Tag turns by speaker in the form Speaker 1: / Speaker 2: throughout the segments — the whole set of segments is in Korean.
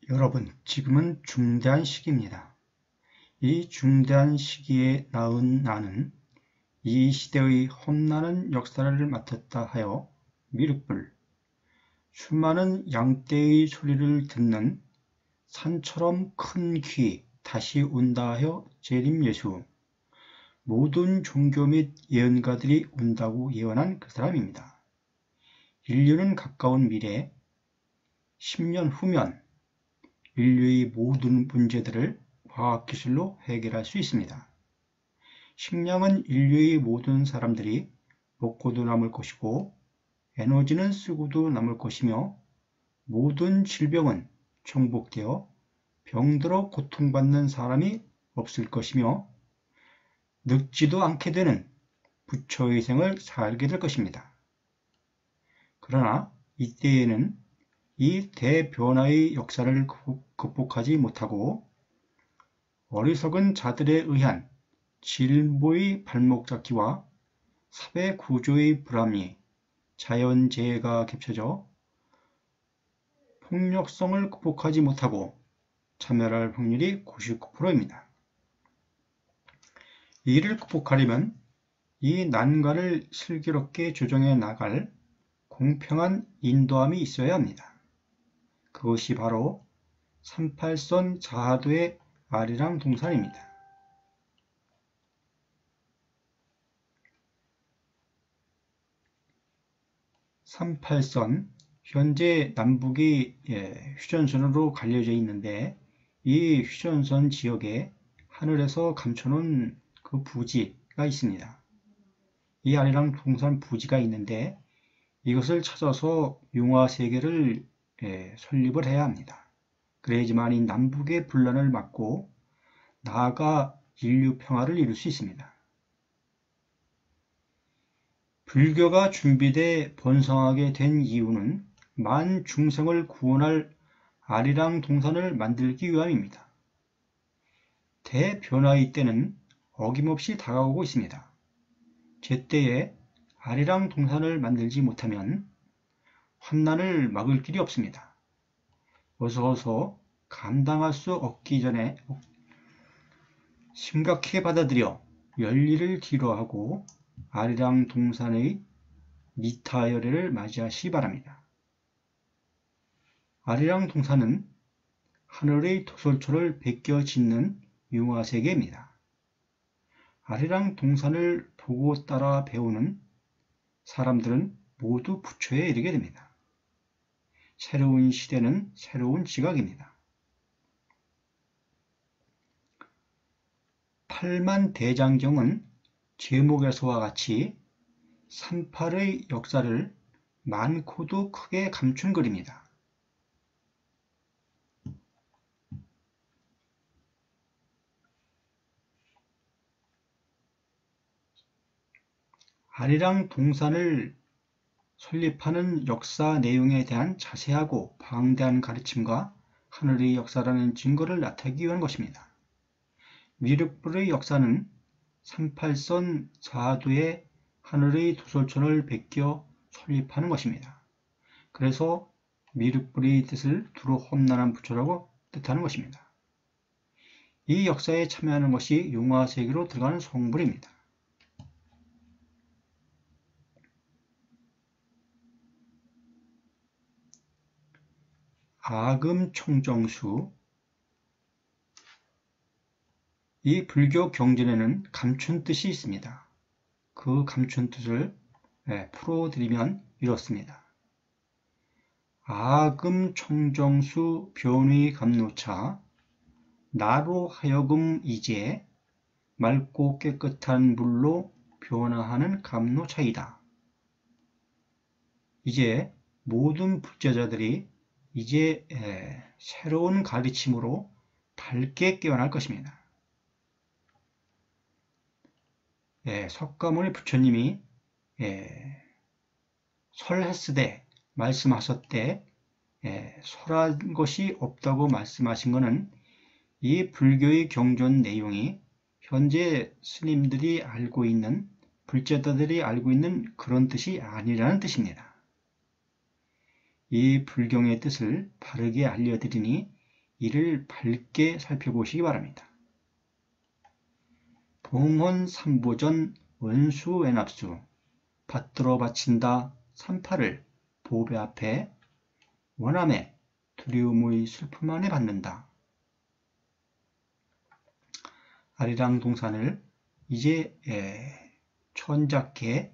Speaker 1: 여러분, 지금은 중대한 시기입니다. 이 중대한 시기에 낳은 나는 이 시대의 험난한 역사를 맡았다 하여 미륵불, 수많은 양떼의 소리를 듣는 산처럼 큰 귀 다시 온다 하여 재림예수, 모든 종교 및 예언가들이 온다고 예언한 그 사람입니다. 인류는 가까운 미래, 10년 후면 인류의 모든 문제들을 과학기술로 해결할 수 있습니다. 식량은 인류의 모든 사람들이 먹고도 남을 것이고 에너지는 쓰고도 남을 것이며 모든 질병은 정복되어 병들어 고통받는 사람이 없을 것이며 늙지도 않게 되는 부처의 생을 살게 될 것입니다. 그러나 이때에는 이 대변화의 역사를 극복하지 못하고 어리석은 자들에 의한 진보의 발목 잡기와 사회 구조의 불합리, 자연재해가 겹쳐져 폭력성을 극복하지 못하고 참여할 확률이 99%입니다. 이를 극복하려면 이 난관을 슬기롭게 조정해 나갈 공평한 인도함이 있어야 합니다. 그것이 바로 38선 자하도의 아리랑 동산입니다. 38선, 현재 남북이 휴전선으로 갈려져 있는데 이 휴전선 지역에 하늘에서 감춰놓은 그 부지가 있습니다. 이 아리랑 동산 부지가 있는데 이것을 찾아서 융화세계를 설립을 해야 합니다. 그래야지만 이 남북의 분란을 막고 나아가 인류 평화를 이룰 수 있습니다. 불교가 준비돼 번성하게 된 이유는 만 중생을 구원할 아리랑 동산을 만들기 위함입니다. 대변화의 때는 어김없이 다가오고 있습니다. 제때에 아리랑 동산을 만들지 못하면 환난을 막을 길이 없습니다. 어서 감당할 수 없기 전에 심각하게 받아들여 열일을 뒤로하고 아리랑 동산의 미타열애를 맞이하시기 바랍니다. 아리랑 동산은 하늘의 도솔초를 베껴 짓는 융화세계입니다. 아리랑 동산을 보고 따라 배우는 사람들은 모두 부처에 이르게 됩니다. 새로운 시대는 새로운 지각입니다. 8만대장경은 제목에서와 같이 38의 역사를 많고도 크게 감춘 글입니다. 아리랑 동산을 설립하는 역사 내용에 대한 자세하고 방대한 가르침과 하늘의 역사라는 증거를 나타내기 위한 것입니다. 미륵불의 역사는 38선 자하도의 하늘의 도솔천을 베껴 설립하는 것입니다. 그래서 미륵불의 뜻을 두루 험난한 부처라고 뜻하는 것입니다. 이 역사에 참여하는 것이 융화세계로 들어가는 성불입니다. 아금청정수, 이 불교 경전에는 감춘 뜻이 있습니다. 그 감춘 뜻을 풀어드리면 이렇습니다. 아금청정수 변의 감노차, 나로 하여금 이제 맑고 깨끗한 물로 변화하는 감노차이다. 이제 모든 불제자들이 이제 새로운 가르침으로 밝게 깨어날 것입니다. 석가모니 부처님이 설했으되 말씀하셨되 설한 것이 없다고 말씀하신 것은 이 불교의 경전 내용이 현재 스님들이 알고 있는, 불제자들이 알고 있는 그런 뜻이 아니라는 뜻입니다. 이 불경의 뜻을 바르게 알려드리니 이를 밝게 살펴보시기 바랍니다. 봉헌삼보전 원수외납수 받들어 바친다 삼파를 보배 앞에 원함에 두려움의 슬픔 안에 받는다. 아리랑 동산을 이제 천작해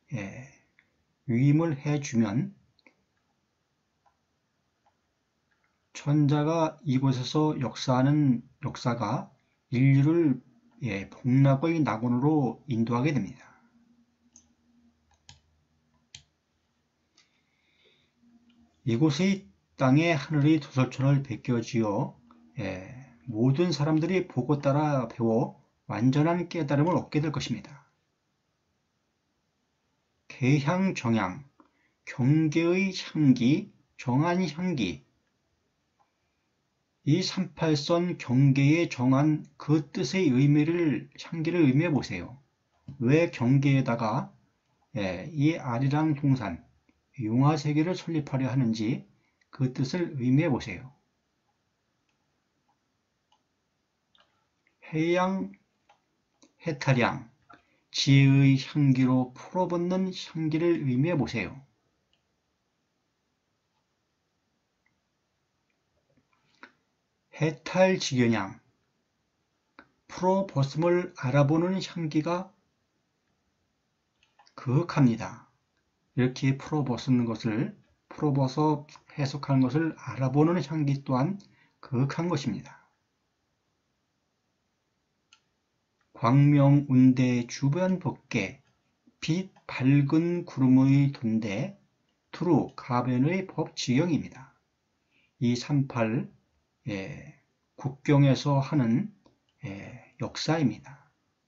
Speaker 1: 위임을 해주면 천자가 이곳에서 역사하는 역사가 인류를 복락의 낙원으로 인도하게 됩니다. 이곳의 땅에 하늘의 도설천을 베껴지어 모든 사람들이 보고 따라 배워 완전한 깨달음을 얻게 될 것입니다. 개향, 정향, 경계의 향기, 정한 향기, 이 38선 경계에 정한 그 뜻의 의미를, 향기를 의미해 보세요. 왜 경계에다가 이 아리랑 동산, 용화세계를 설립하려 하는지 그 뜻을 의미해 보세요. 해양, 해탈양, 지혜의 향기로 풀어벗는 향기를 의미해 보세요. 해탈지견양, 풀어벗음을 알아보는 향기가 그윽합니다. 이렇게 풀어벗는 것을, 풀어벗어 해석하는 것을 알아보는 향기 또한 그윽한 것입니다. 광명운대 주변 법계, 빛 밝은 구름의 돈대, 두루 가변의 법지경입니다. 이 38 국경에서 하는 역사입니다.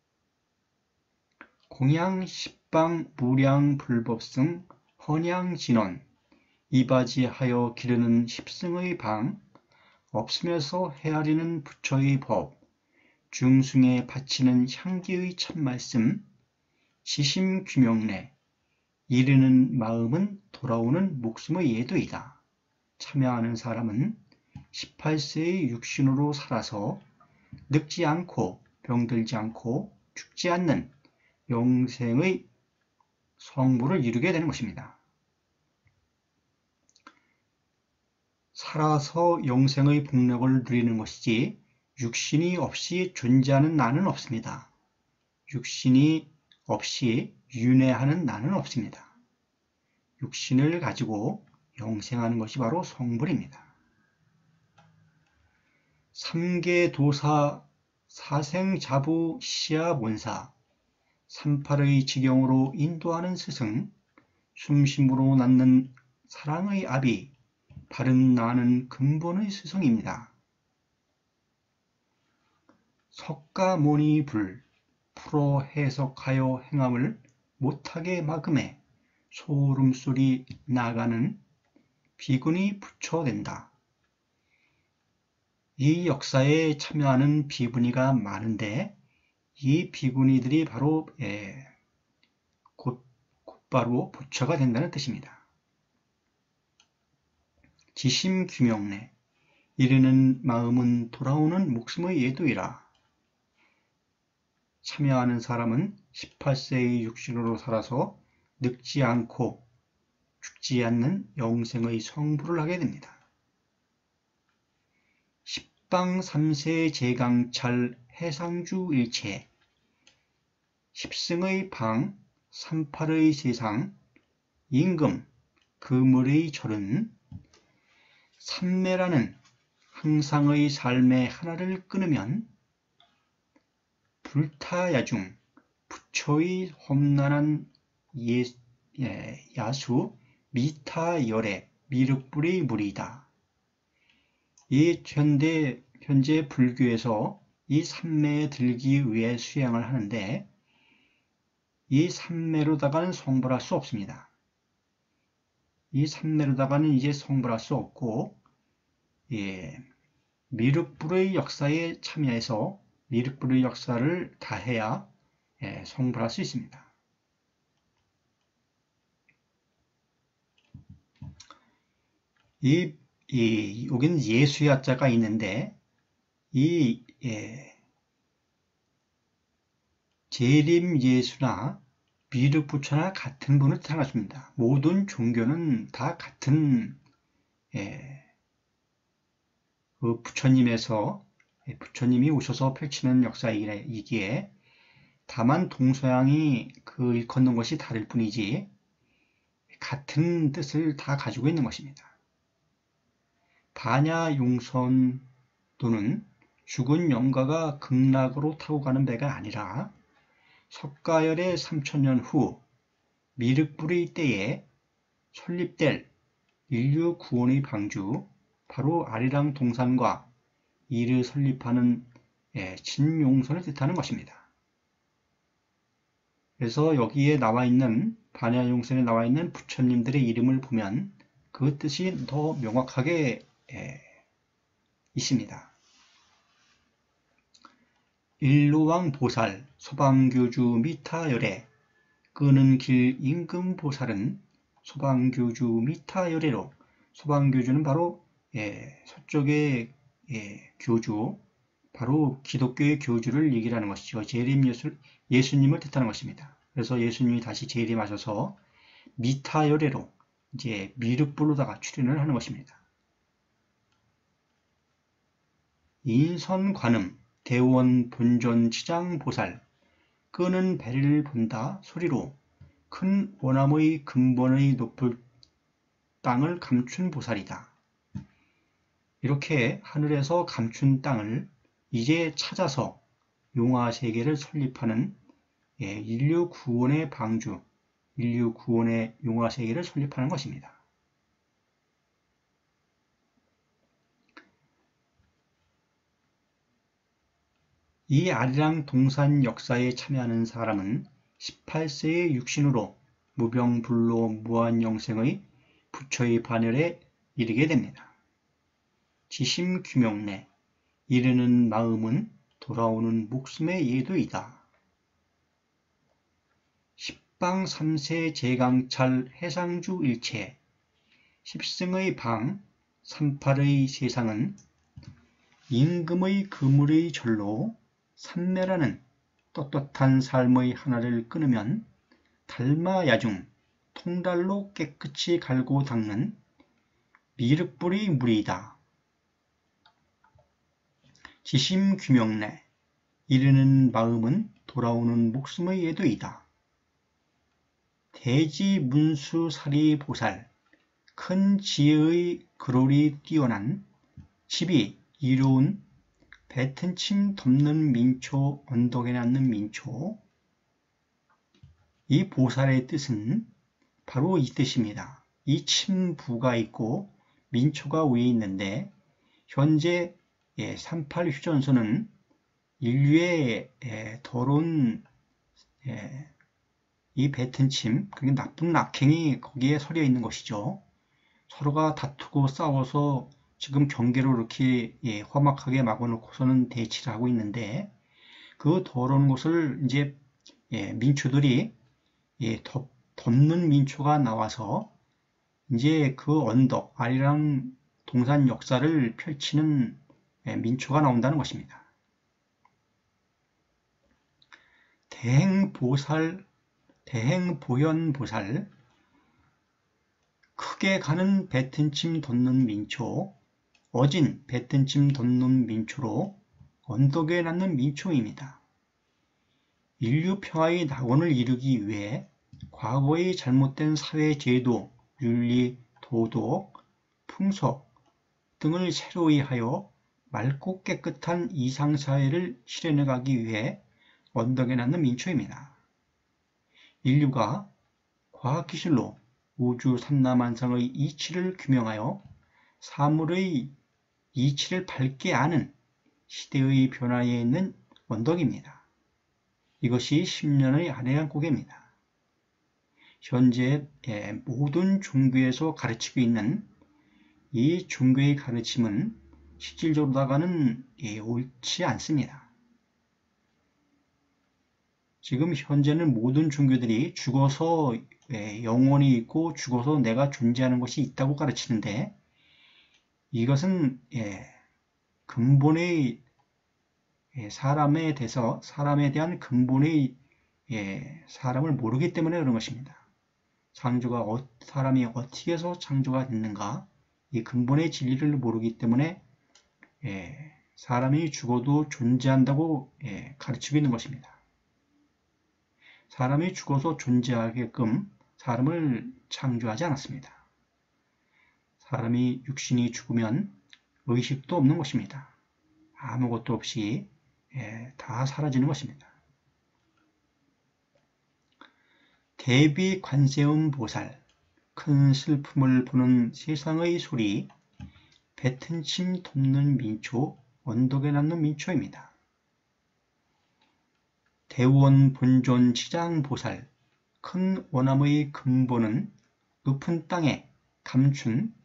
Speaker 1: 공양, 십방, 무량, 불법승, 헌양, 진원, 이바지하여 기르는 십승의 방, 없으면서 헤아리는 부처의 법, 중승에 바치는 향기의 참말씀, 지심규명래, 이르는 마음은 돌아오는 목숨의 예도이다. 참여하는 사람은 18세의 육신으로 살아서 늙지 않고 병들지 않고 죽지 않는 영생의 성부를 이루게 되는 것입니다. 살아서 영생의 복력을 누리는 것이지 육신이 없이 존재하는 나는 없습니다. 육신이 없이 윤회하는 나는 없습니다. 육신을 가지고 영생하는 것이 바로 성불입니다. 삼계도사, 사생자부, 시야본사, 38의 지경으로 인도하는 스승, 숨심으로 낳는 사랑의 아비, 바른 나는 근본의 스승입니다. 석가모니불, 풀어 해석하여 행함을 못하게 막음해 소름소리 나가는 비군이 부처된다. 이 역사에 참여하는 비구니가 많은데 이 비구니들이 바로 곧바로 부처가 된다는 뜻입니다. 지심규명래, 이르는 마음은 돌아오는 목숨의 예도이라. 참여하는 사람은 18세의 육신으로 살아서 늙지 않고 죽지 않는 영생의 성부를 하게 됩니다. 십방 3세 제강찰 해상주 일체, 십승의 방, 38의 세상, 임금, 그물의 절은 삼매라는 항상의 삶의 하나를 끊으면 불타야중, 부처의 험난한 야수, 미타열의 미륵불의 물이다. 이 현재 불교에서 이 삼매에 들기 위해 수행을 하는데 이 삼매로다가는 성불할 수 없습니다. 이 삼매로다가는 이제 성불할 수 없고 미륵불의 역사에 참여해서 미륵불의 역사를 다해야 성불할 수 있습니다. 이 여기는 예수의 자가 있는데 이 재림 예수나 미륵 부처나 같은 분을 뜻하십니다. 모든 종교는 다 같은 그 부처님이 오셔서 펼치는 역사이기에 다만 동서양이 그 일컫는 것이 다를 뿐이지 같은 뜻을 다 가지고 있는 것입니다. 반야용선도는 죽은 영가가 극락으로 타고 가는 배가 아니라 석가열의 3000년 후 미륵불의 때에 설립될 인류 구원의 방주, 바로 아리랑 동산과 이를 설립하는 진용선을 뜻하는 것입니다. 그래서 여기에 나와 있는 반야용선에 나와 있는 부처님들의 이름을 보면 그 뜻이 더 명확하게 있습니다. 일로왕 보살, 소방교주 미타열애, 끄는 길 임금 보살은 소방교주 미타열애로, 소방교주는 바로 서쪽의 교주, 바로 기독교의 교주를 얘기하는 것이죠. 재림 예수님을 뜻하는 것입니다. 그래서 예수님이 다시 재림하셔서 미타열애로 이제 미륵불로다가 출현을 하는 것입니다. 인선관음, 대원 본존 치장 보살, 끄는 배를 본다 소리로 큰 원암의 근본의 높을 땅을 감춘 보살이다. 이렇게 하늘에서 감춘 땅을 이제 찾아서 용화세계를 설립하는 인류 구원의 방주, 인류 구원의 용화세계를 설립하는 것입니다. 이 아리랑 동산 역사에 참여하는 사람은 18세의 육신으로 무병불로 무한영생의 부처의 반열에 이르게 됩니다. 지심규명내, 이르는 마음은 돌아오는 목숨의 예도이다. 십방 3세 제강찰 해상주 일체, 십승의 방, 38의 세상은 임금의 그물의 절로 삼매라는 떳떳한 삶의 하나를 끊으면 달마야중, 통달로 깨끗이 갈고 닦는 미륵불의 물이다. 지심규명내, 이르는 마음은 돌아오는 목숨의 예도이다. 대지문수사리 보살, 큰 지혜의 그롤이 뛰어난 집이 이로운 뱉은 침 덮는 민초, 언덕에 낳는 민초. 이 보살의 뜻은 바로 이 뜻입니다. 이 침부가 있고 민초가 위에 있는데 현재 38휴전선은 인류의 더러운 이 뱉은 침, 그게 나쁜 악행이 거기에 서려 있는 것이죠. 서로가 다투고 싸워서 지금 경계로 이렇게 험악하게 막아놓고서는 대치를 하고 있는데 그 더러운 곳을 이제 민초들이 덮는 민초가 나와서 이제 그 언덕, 아리랑 동산 역사를 펼치는 민초가 나온다는 것입니다. 대행보현보살, 크게 가는 뱉은 침 덮는 민초, 어진 뱉은 침 덮는 민초로 언덕에 낳는 민초입니다. 인류 평화의 낙원을 이루기 위해 과거의 잘못된 사회 제도, 윤리, 도덕, 풍속 등을 새로이 하여 맑고 깨끗한 이상사회를 실현해가기 위해 언덕에 낳는 민초입니다. 인류가 과학기술로 우주 삼라만상의 이치를 규명하여 사물의 이치를 밝게 아는 시대의 변화에 있는 언덕입니다. 이것이 10년의 아리랑 고개입니다. 현재 모든 종교에서 가르치고 있는 이 종교의 가르침은 실질적으로다가는 옳지 않습니다. 지금 현재는 모든 종교들이 죽어서 영혼이 있고 죽어서 내가 존재하는 것이 있다고 가르치는데 이것은 근본의 사람에 대한 근본의 사람을 모르기 때문에 그런 것입니다. 사람이 어떻게 해서 창조가 됐는가, 이 근본의 진리를 모르기 때문에 사람이 죽어도 존재한다고 가르치고 있는 것입니다. 사람이 죽어서 존재하게끔 사람을 창조하지 않았습니다. 사람이 육신이 죽으면 의식도 없는 것입니다. 아무것도 없이 다 사라지는 것입니다. 대비 관세음 보살, 큰 슬픔을 보는 세상의 소리, 뱉은 침 돕는 민초, 언덕에 낳는 민초입니다. 대원 본존 치장 보살, 큰 원함의 근본은 높은 땅에 감춘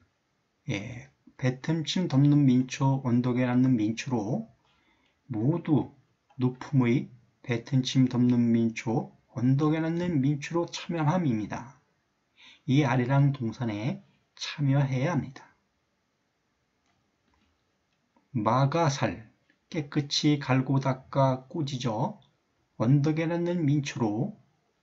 Speaker 1: 뱉은 침 덮는 민초, 언덕에 낳는 민초로 모두 높음의 뱉은 침 덮는 민초, 언덕에 낳는 민초로 참여함입니다. 이 아리랑 동산에 참여해야 합니다. 마가살, 깨끗이 갈고 닦아 꾸짖어 언덕에 낳는 민초로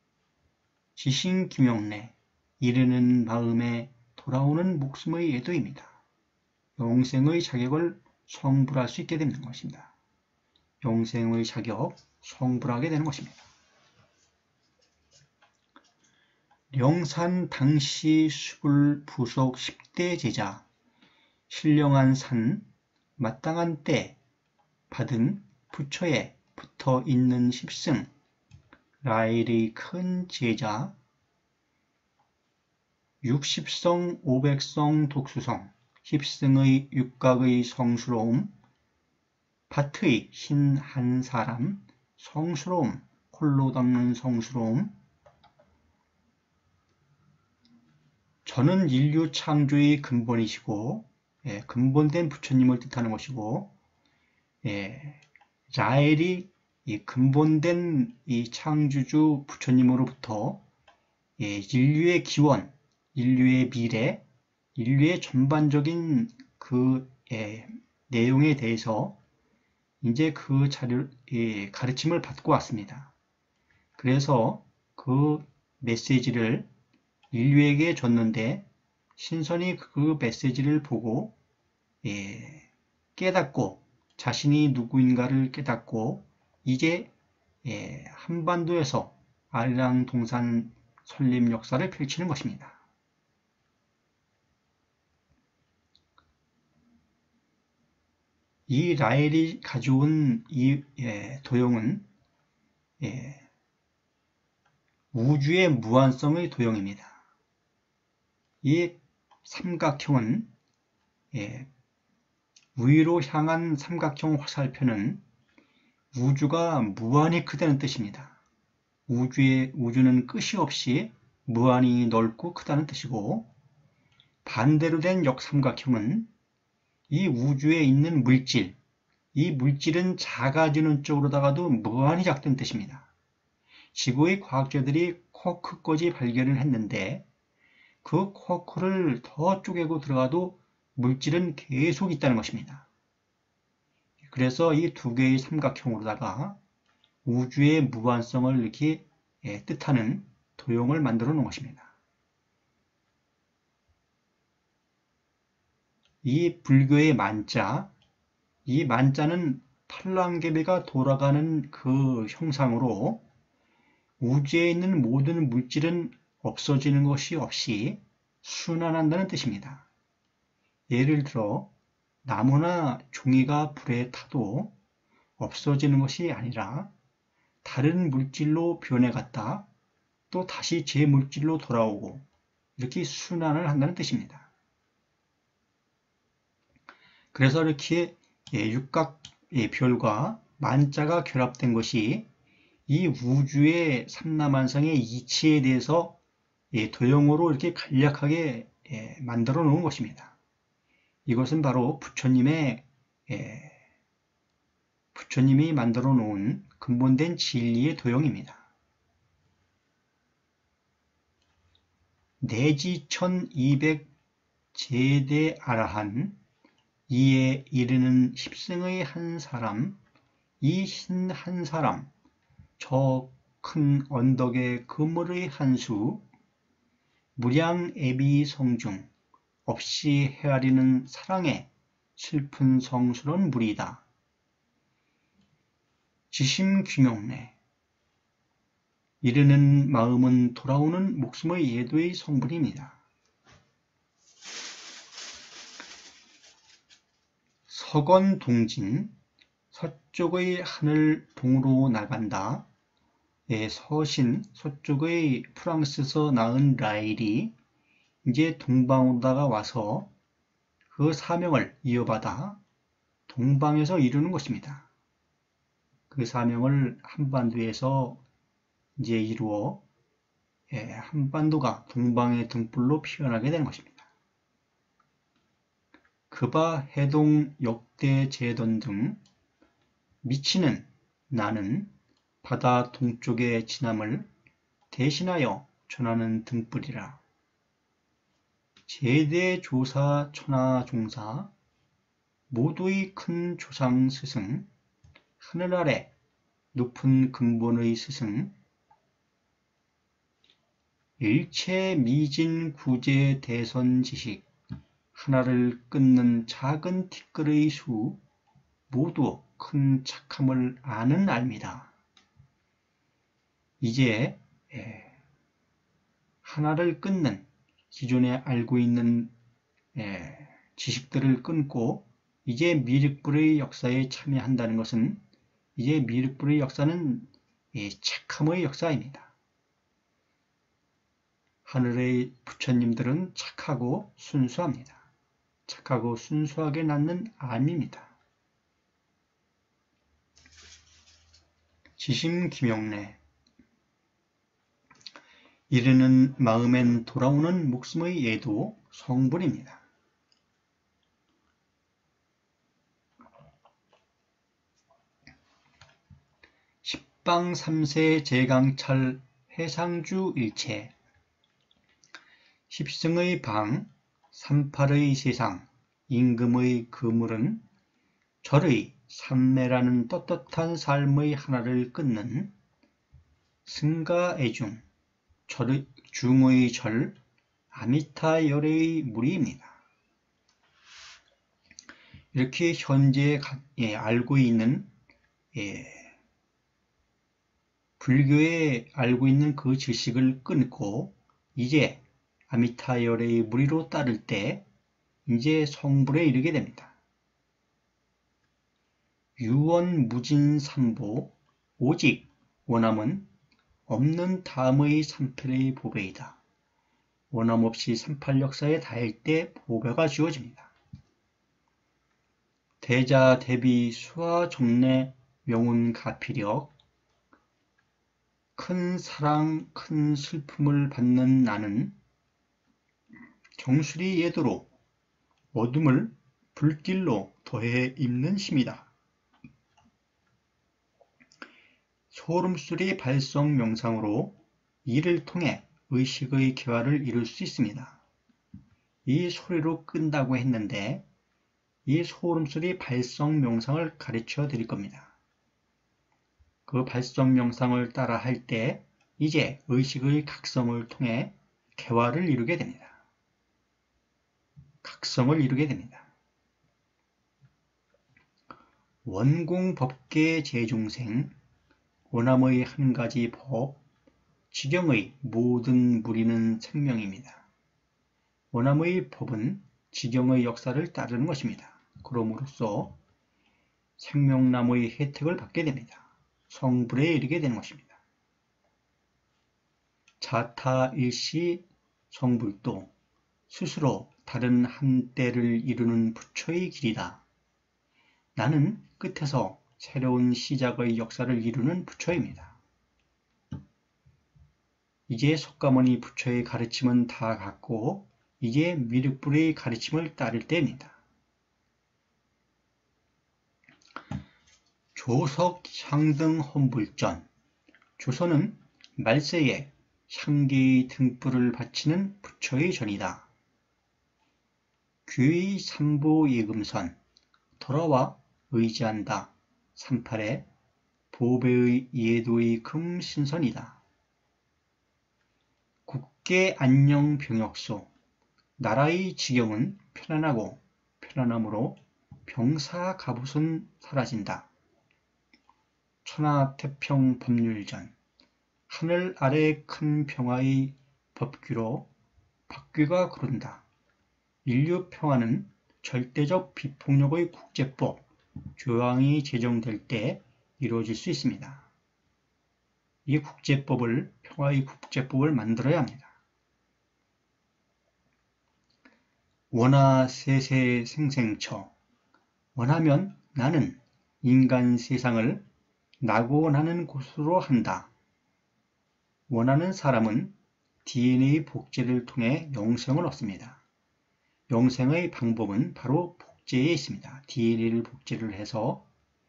Speaker 1: 지신기명래, 이르는 마음에 돌아오는 목숨의 애도입니다. 영생의 자격을 성불할 수 있게 되는 것입니다. 영생의 자격, 성불하게 되는 것입니다. 영산 당시 수불 부속 10대 제자, 신령한 산, 마땅한 때 받은 부처에 붙어 있는 십승, 라일의 큰 제자, 60성, 500성 독수성, 십승의 육각의 성스러움, 밭의 흰 한 사람, 성스러움, 홀로 닦는 성스러움, 저는 인류 창조의 근본이시고 근본된 부처님을 뜻하는 것이고 라엘이 근본된 이 창조주 부처님으로부터 인류의 기원, 인류의 미래, 인류의 전반적인 그 내용에 대해서 이제 그 가르침을 받고 왔습니다. 그래서 그 메시지를 인류에게 줬는데 신선이 그 메시지를 보고 깨닫고 자신이 누구인가를 깨닫고 이제 한반도에서 아리랑 동산 설립 역사를 펼치는 것입니다. 이 라엘이 가져온 이 도형은 우주의 무한성의 도형입니다. 이 삼각형은 위로 향한 삼각형 화살표는 우주가 무한히 크다는 뜻입니다. 우주는 끝이 없이 무한히 넓고 크다는 뜻이고, 반대로 된 역삼각형은 이 우주에 있는 물질, 이 물질은 작아지는 쪽으로다가도 무한히 작다는 뜻입니다. 지구의 과학자들이 쿼크까지 발견을 했는데 그 쿼크를 더 쪼개고 들어가도 물질은 계속 있다는 것입니다. 그래서 이 두 개의 삼각형으로다가 우주의 무한성을 이렇게 뜻하는 도형을 만들어 놓은 것입니다. 이 불교의 만자, 이 만자는 팔랑개비가 돌아가는 그 형상으로 우주에 있는 모든 물질은 없어지는 것이 없이 순환한다는 뜻입니다. 예를 들어 나무나 종이가 불에 타도 없어지는 것이 아니라 다른 물질로 변해갔다 또 다시 제 물질로 돌아오고 이렇게 순환을 한다는 뜻입니다. 그래서 이렇게 육각 별과 만자가 결합된 것이 이 우주의 삼라만상의 이치에 대해서 도형으로 이렇게 간략하게 만들어 놓은 것입니다. 이것은 바로 부처님이 만들어 놓은 근본된 진리의 도형입니다. 내지 1200 제대아라한 이에 이르는 십승의 한 사람 이 신 한 사람 저 큰 언덕의 그물의 한수 무량애비 성중 없이 헤아리는 사랑의 슬픈 성스러운 물이다. 지심규명래 이르는 마음은 돌아오는 목숨의 예도의 성분입니다. 서건동진 서쪽의 하늘 동으로 나간다. 서신 서쪽의 프랑스에서 낳은 라일이 이제 동방으로다가 와서 그 사명을 이어받아 동방에서 이루는 것입니다. 그 사명을 한반도에서 이제 이루어 한반도가 동방의 등불로 피어나게 되는 것입니다. 그바 해동 역대 제던 등 미치는 나는 바다 동쪽의 진함을 대신하여 전하는 등불이라. 제대조사 천하종사 모두의 큰 조상 스승 하늘 아래 높은 근본의 스승 일체 미진 구제 대선 지식 하나를 끊는 작은 티끌의 수 모두 큰 착함을 아는 알미다. 이제 하나를 끊는 기존에 알고 있는 지식들을 끊고 이제 미륵불의 역사에 참여한다는 것은 이제 미륵불의 역사는 착함의 역사입니다. 하늘의 부처님들은 착하고 순수합니다. 착하고 순수하게 낳는 암입니다. 지심기명래 이르는 마음엔 돌아오는 목숨의 예도 성불입니다. 십방삼세 제강철 해상주 일체 십승의 방 삼팔의 세상 임금의 그물은 절의 삼매라는 떳떳한 삶의 하나를 끊는 승가애중 중의 절 아미타 열의 무리입니다. 이렇게 현재 알고 있는 불교에 알고 있는 그 지식을 끊고 이제 아미타 열의 무리로 따를 때 이제 성불에 이르게 됩니다. 유언무진삼보 오직 원함은 없는 다음의 삼팔의 보배이다. 원함 없이 삼팔 역사에 닿을 때 보배가 주어집니다. 대자 대비 수하 정례 명운 가피력 큰 사랑 큰 슬픔을 받는 나는 정수리 예도로 어둠을 불길로 더해 입는 심이다. 소름소리 발성 명상으로 이를 통해 의식의 개화를 이룰 수 있습니다. 이 소리로 끈다고 했는데 이 소름소리 발성 명상을 가르쳐 드릴 겁니다. 그 발성 명상을 따라 할 때 이제 의식의 각성을 통해 개화를 이루게 됩니다. 각성을 이루게 됩니다. 원공법계 제중생 원함의 한 가지 법, 지경의 모든 무리는 생명입니다. 원함의 법은 지경의 역사를 따르는 것입니다. 그럼으로써 생명나무의 혜택을 받게 됩니다. 성불에 이르게 되는 것입니다. 자타 일시 성불도 스스로 다른 한때를 이루는 부처의 길이다. 나는 끝에서 새로운 시작의 역사를 이루는 부처입니다. 이제 석가모니 부처의 가르침은 다 갔고 이제 미륵불의 가르침을 따를 때입니다. 조석 향등 헌불전 조선은 말세에 향기의 등불을 바치는 부처의 전이다. 귀의 삼보 예금선 돌아와 의지한다. 38에 보배의 예도의 금신선이다. 국계 안녕 병역소 나라의 지경은 편안하고 편안함으로 병사 갑옷은 사라진다. 천하태평 법률전 하늘 아래 큰 평화의 법규로 박규가 그른다. 인류 평화는 절대적 비폭력의 국제법 조항이 제정될 때 이루어질 수 있습니다. 이 국제법을 평화의 국제법을 만들어야 합니다. 원하 세세 생생처 원하면 나는 인간 세상을 나고 나는 곳으로 한다. 원하는 사람은 DNA 복제를 통해 영생을 얻습니다. 영생의 방법은 바로 복제에 있습니다. DNA를 복제를 해서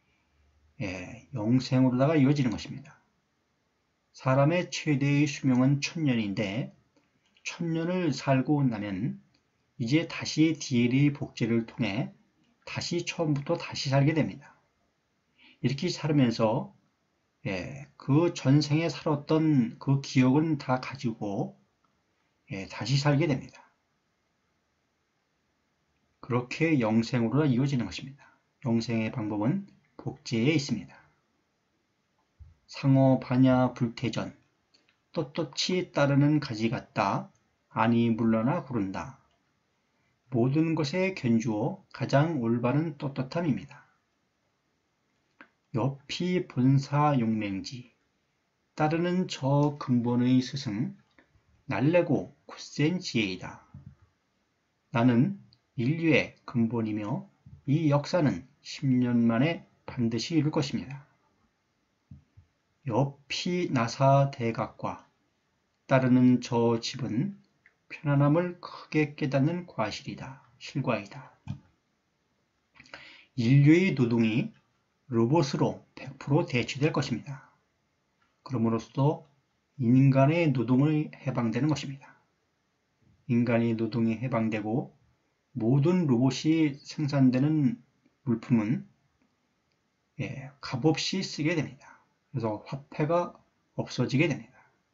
Speaker 1: 영생으로다가 이어지는 것입니다. 사람의 최대의 수명은 1000년인데 1000년을 살고 나면 이제 다시 DNA 복제를 통해 다시 처음부터 다시 살게 됩니다. 이렇게 살면서 그 전생에 살았던 그 기억은 다 가지고 다시 살게 됩니다. 그렇게 영생으로 이어지는 것입니다. 영생의 방법은 복제에 있습니다. 상어 반야 불태전 떳떳이 따르는 가지 같다. 아니 물러나 구른다. 모든 것에 견주어 가장 올바른 떳떳함입니다. 옆이 본사 용맹지 따르는 저 근본의 스승 날래고 굳센 지혜이다. 나는 인류의 근본이며 이 역사는 10년 만에 반드시 이룰 것입니다. 옆이 나사 대각과 따르는 저 집은 편안함을 크게 깨닫는 과실이다. 실과이다. 인류의 노동이 로봇으로 100% 대체될 것입니다. 그럼으로써 인간의 노동을 해방되는 것입니다. 인간의 노동이 해방되고 모든 로봇이 생산되는 물품은 값없이 쓰게 됩니다. 그래서 화폐가 없어지게 됩니다.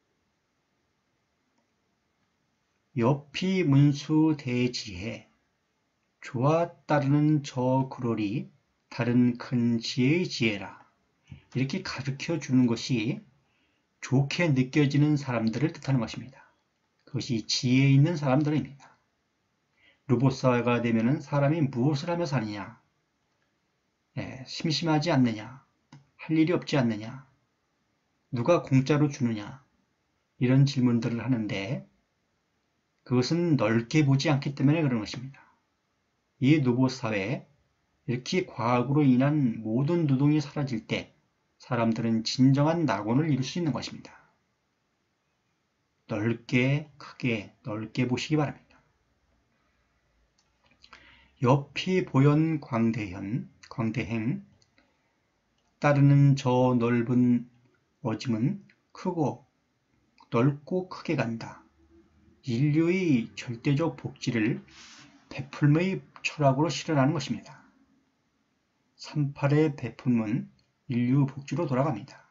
Speaker 1: 옆이 문수 대지혜 조화 따르는 저 그롤이 다른 큰 지혜의 지혜라. 이렇게 가르쳐 주는 것이 좋게 느껴지는 사람들을 뜻하는 것입니다. 그것이 지혜 있는 사람들입니다. 로봇 사회가 되면 사람이 무엇을 하며 사느냐? 심심하지 않느냐? 할 일이 없지 않느냐? 누가 공짜로 주느냐? 이런 질문들을 하는데 그것은 넓게 보지 않기 때문에 그런 것입니다. 이 로봇 사회에 이렇게 과학으로 인한 모든 노동이 사라질 때 사람들은 진정한 낙원을 이룰 수 있는 것입니다. 넓게 크게 넓게 보시기 바랍니다. 옆이 보현 광대행 따르는 저 넓은 어짐은 크고 넓고 크게 간다. 인류의 절대적 복지를 베풀음의 철학으로 실현하는 것입니다. 38의 베품은 인류 복지로 돌아갑니다.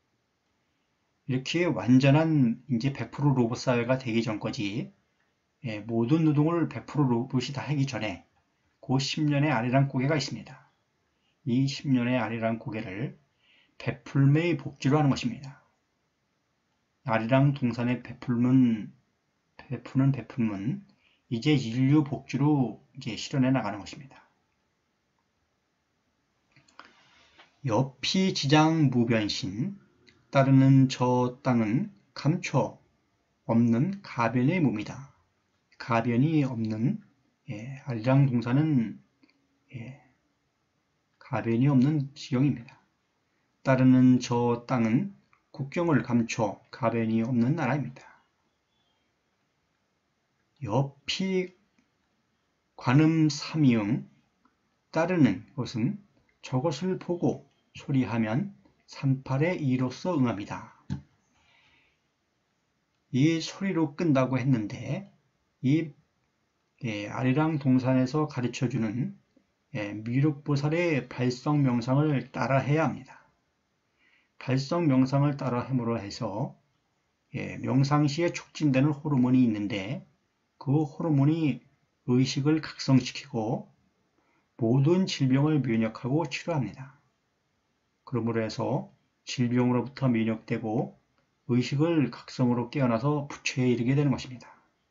Speaker 1: 이렇게 완전한 이제 100% 로봇 사회가 되기 전까지 모든 노동을 100% 로봇이 다 하기 전에 그 10년의 아리랑 고개가 있습니다. 이 10년의 아리랑 고개를 베풀음의 복지로 하는 것입니다. 아리랑 동산의 베푸는 베품은 이제 인류 복지로 이제 실현해 나가는 것입니다. 옆이 지장 무변신 따르는 저 땅은 감초 없는 가변의 몸이다. 가변이 없는 아리랑 동산은 가변이 없는 지경입니다. 따르는 저 땅은 국경을 감춰 가변이 없는 나라입니다. 옆이 관음 삼이응 따르는 것은 저것을 보고 소리하면 38의 2로서 응합니다. 이 소리로 끈다고 했는데 이 아리랑 동산에서 가르쳐주는 미륵보살의 발성 명상을 따라 해야 합니다. 발성 명상을 따라 함으로 해서 명상 시에 촉진되는 호르몬이 있는데 그 호르몬이 의식을 각성시키고 모든 질병을 면역하고 치료합니다. 그러므로 해서 질병으로부터 면역되고 의식을 각성으로 깨어나서 부처에 이르게 되는 것입니다.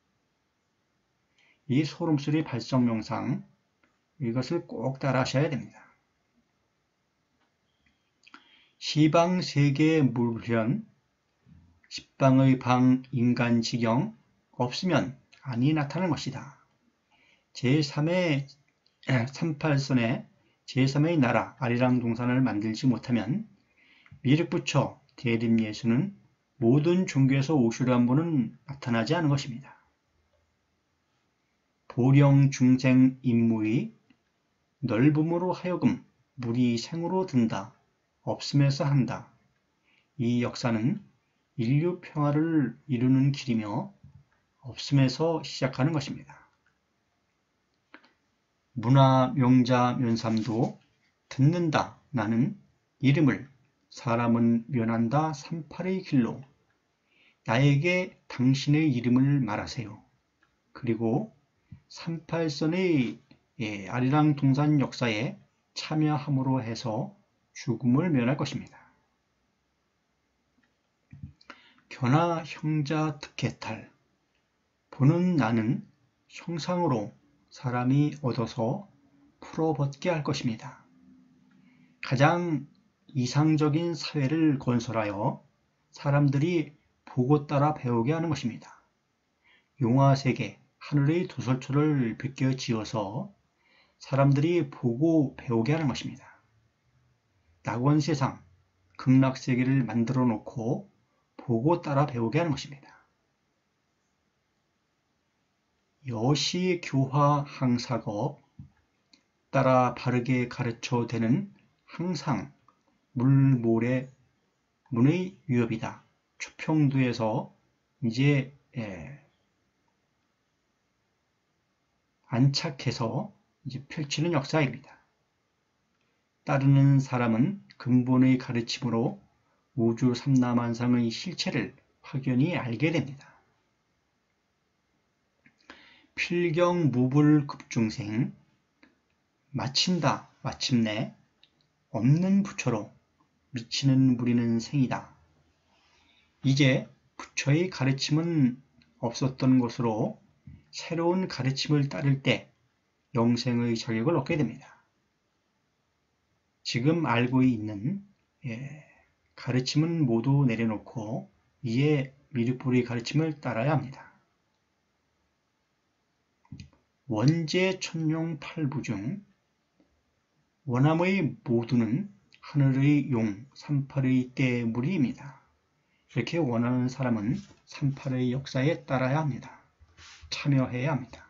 Speaker 1: 이 소름소리 발성 명상, 이것을 꼭 따라 하셔야 됩니다. 시방 세계 물현, 십방의 방 인간지경 없으면 안이 나타나는 것이다. 제3의 38선의 제3의 나라 아리랑 동산을 만들지 못하면 미륵부처 대림예수는 모든 종교에서 오시려한 분은 나타나지 않은 것입니다. 보령 중생 임무의 넓음으로 하여금 물이 생으로 든다. 없음에서 한다. 이 역사는 인류 평화를 이루는 길이며 없음에서 시작하는 것입니다. 문화 명자 면삼도 듣는다 나는 이름을 사람은 면한다 38의 길로 나에게 당신의 이름을 말하세요. 그리고 38선의 아리랑 동산 역사에 참여함으로 해서 죽음을 면할 것입니다. 견하 형자 득해탈 보는 나는 형상으로 사람이 얻어서 풀어벗게 할 것입니다. 가장 이상적인 사회를 건설하여 사람들이 보고 따라 배우게 하는 것입니다. 용화세계, 하늘의 도설초를 베껴 지어서 사람들이 보고 배우게 하는 것입니다. 낙원세상, 극락세계를 만들어 놓고 보고 따라 배우게 하는 것입니다. 여시교화 항사업 따라 바르게 가르쳐대는 항상 물모래 문의 위협이다. 초평두에서 이제 안착해서 이제 펼치는 역사입니다. 따르는 사람은 근본의 가르침으로 우주 삼라만상의 실체를 확연히 알게 됩니다. 필경무불급중생 마친다 마침내 없는 부처로 미치는 무리는 생이다. 이제 부처의 가르침은 없었던 것으로 새로운 가르침을 따를 때 영생의 자격을 얻게 됩니다. 지금 알고 있는 가르침은 모두 내려놓고 이제 미륵불의 가르침을 따라야 합니다. 원제 천룡 팔부 중 원암의 모두는 하늘의 용 38의 때물이입니다. 이렇게 원하는 사람은 38의 역사에 따라야 합니다. 참여해야 합니다.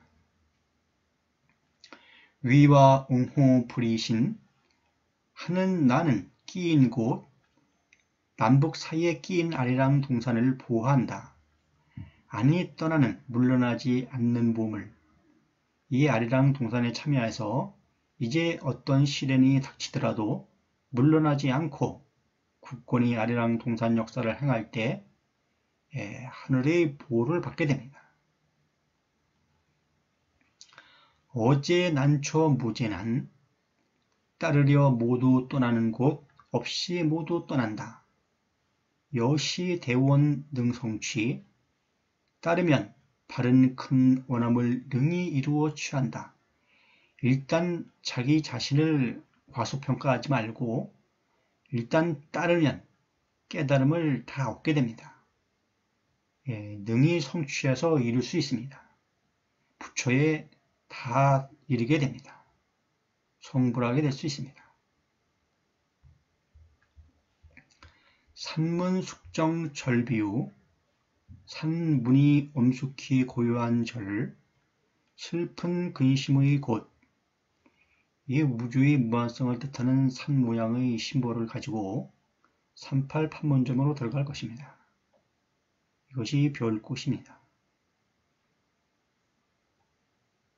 Speaker 1: 위와 웅호 불이신 하는 나는 끼인 곳 남북 사이에 끼인 아리랑 동산을 보호한다. 안이 떠나는 물러나지 않는 보물 이 아리랑 동산에 참여해서 이제 어떤 시련이 닥치더라도 물러나지 않고 굳건히 아리랑 동산 역사를 행할 때 하늘의 보호를 받게 됩니다. 어제 난초 무제난 따르려 모두 떠나는 곳 없이 모두 떠난다. 여시 대원 능성취 따르면 바른 큰 원함을 능히 이루어 취한다. 일단 자기 자신을 과소평가하지 말고 일단 따르면 깨달음을 다 얻게 됩니다. 능히 성취해서 이룰 수 있습니다. 부처에 다 이르게 됩니다. 성불하게 될 수 있습니다. 산문숙정 절비유 산문이 엄숙히 고요한 절 슬픈 근심의 곳 이 우주의 무한성을 뜻하는 산 모양의 심볼을 가지고 38 판문점으로 들어갈 것입니다. 이것이 별꽃입니다.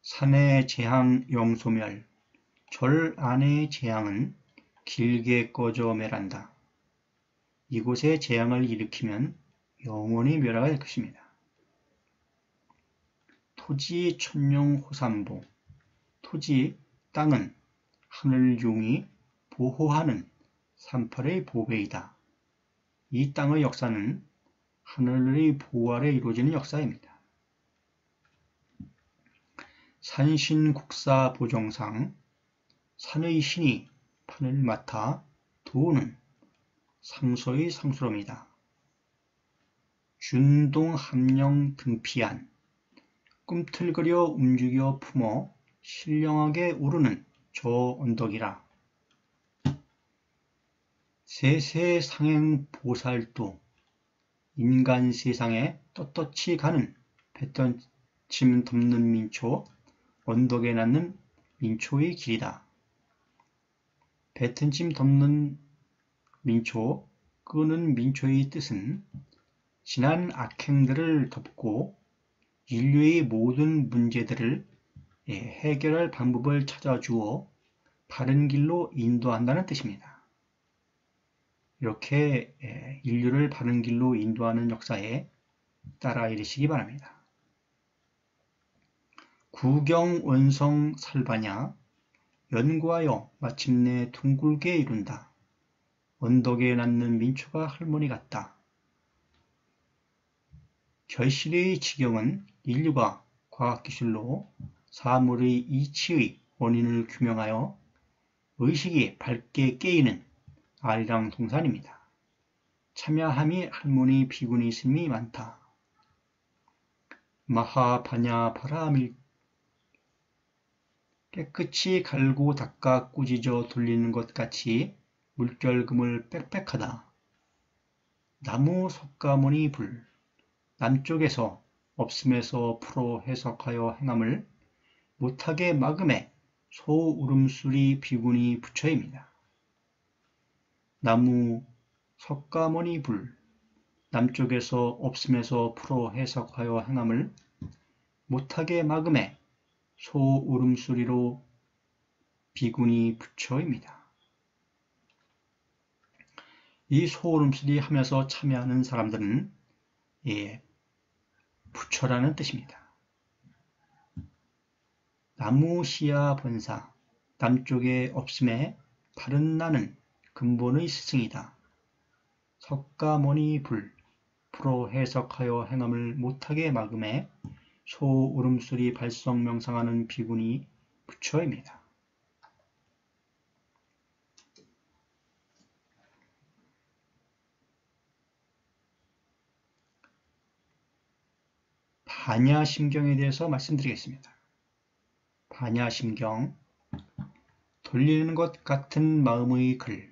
Speaker 1: 산의 재앙 영소멸, 절 안의 재앙은 길게 꺼져 멸한다. 이곳에 재앙을 일으키면 영원히 멸하게 될 것입니다. 토지 천룡 호삼보, 토지, 땅은 하늘용이 보호하는 38의 보배이다. 이 땅의 역사는 하늘의 보호 아래 이루어지는 역사입니다. 산신국사 보정상, 산의 신이 판을 맡아 도우는 상소의 상수로입니다. 준동함령 등피안, 꿈틀거려 움직여 품어 신령하게 오르는 저 언덕이라. 세세상행 보살도, 인간 세상에 떳떳이 가는 배떠침 덮는 민초, 언덕에 낳는 민초의 길이다. 배튼짐 덮는 민초, 끄는 민초의 뜻은 지난 악행들을 덮고 인류의 모든 문제들을 해결할 방법을 찾아주어 바른 길로 인도한다는 뜻입니다. 이렇게 인류를 바른 길로 인도하는 역사에 따라 이르시기 바랍니다. 구경원성 살바냐, 연구하여 마침내 둥글게 이룬다. 언덕에 낳는 민초가 할머니 같다. 결실의 지경은 인류가 과학기술로 사물의 이치의 원인을 규명하여 의식이 밝게 깨이는 아리랑 동산입니다. 참야함이 할머니 비구니 스님이 많다. 마하바냐 바라밀, 깨끗이 갈고 닦아 꾸짖어 돌리는 것 같이 물결금을 빽빽하다. 나무 석가모니 불, 남쪽에서 없음에서 풀어 해석하여 행함을 못하게 막음에 소 울음소리 비구니 부처입니다. 나무 석가모니 불, 남쪽에서 없음에서 풀어 해석하여 행함을 못하게 막음에 소 울음소리로 비구니 부처입니다. 이 소 울음소리 하면서 참여하는 사람들은 부처라는 뜻입니다. 나무시야 본사, 남쪽에 없음에 바른 나는 근본의 스승이다. 석가모니 불, 풀어 해석하여 행함을 못하게 막음에 소 울음소리 발성 명상하는 비구니 부처입니다. 반야심경에 대해서 말씀드리겠습니다. 반야심경, 돌리는 것 같은 마음의 글,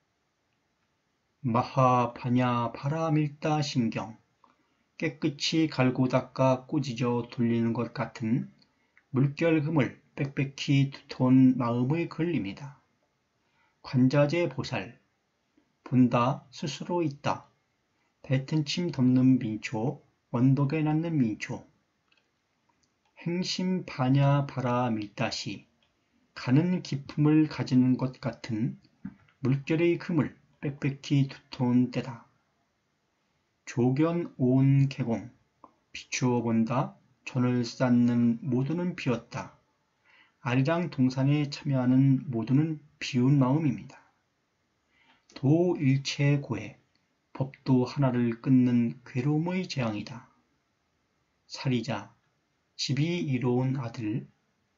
Speaker 1: 마하반야 바라밀다 심경, 깨끗이 갈고 닦아 꾸짖어 돌리는 것 같은 물결금을 빽빽히 두터운 마음의 글입니다. 관자재 보살, 본다 스스로 있다. 배튼침 덮는 민초, 언덕에 낳는 민초. 행심 반야 바라 밀다시, 가는 기품을 가지는 것 같은 물결의 금을 빽빽히 두터운 때다. 조견 온 개공, 비추어 본다. 전을 쌓는 모두는 비었다. 아리랑 동산에 참여하는 모두는 비운 마음입니다. 도 일체 고해, 법도 하나를 끊는 괴로움의 재앙이다. 살이자, 집이 이로운 아들,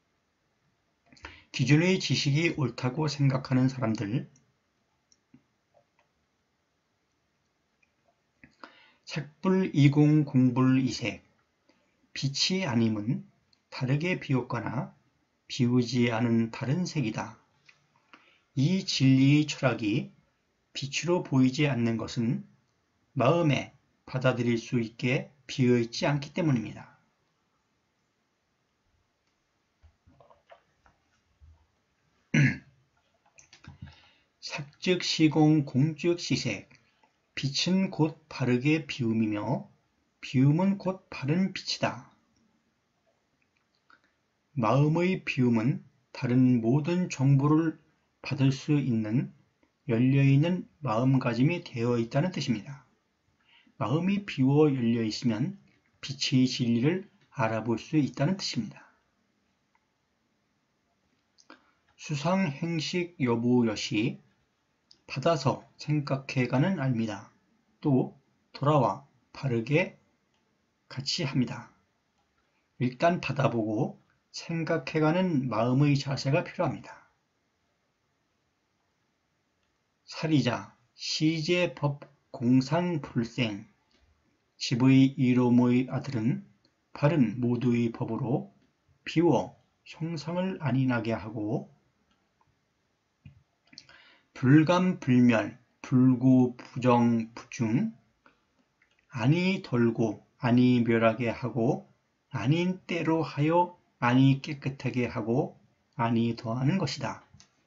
Speaker 1: 기존의 지식이 옳다고 생각하는 사람들, 색불 이공 공불 이색, 빛이 아님은 다르게 비웠거나 비우지 않은 다른 색이다. 이 진리의 철학이 빛으로 보이지 않는 것은 마음에 받아들일 수 있게 비어있지 않기 때문입니다. 색즉 시공 공즉 시색, 빛은 곧 바르게 비움이며 비움은 곧 바른 빛이다. 마음의 비움은 다른 모든 정보를 받을 수 있는 열려있는 마음가짐이 되어 있다는 뜻입니다. 마음이 비워 열려 있으면 빛의 진리를 알아볼 수 있다는 뜻입니다. 수상행식 여부여시 받아서 생각해가는 알미다. 또 돌아와 바르게 같이 합니다. 일단 받아보고 생각해가는 마음의 자세가 필요합니다. 살이자 시제법 공상불생 집의 이로모의 아들은 바른 모두의 법으로 비워 형상을 안인하게 하고 불감불멸 불구부정부중 안이 덜고 안이 멸하게 하고 아닌 때로 하여 안이 깨끗하게 하고 안이 더하는 것이다.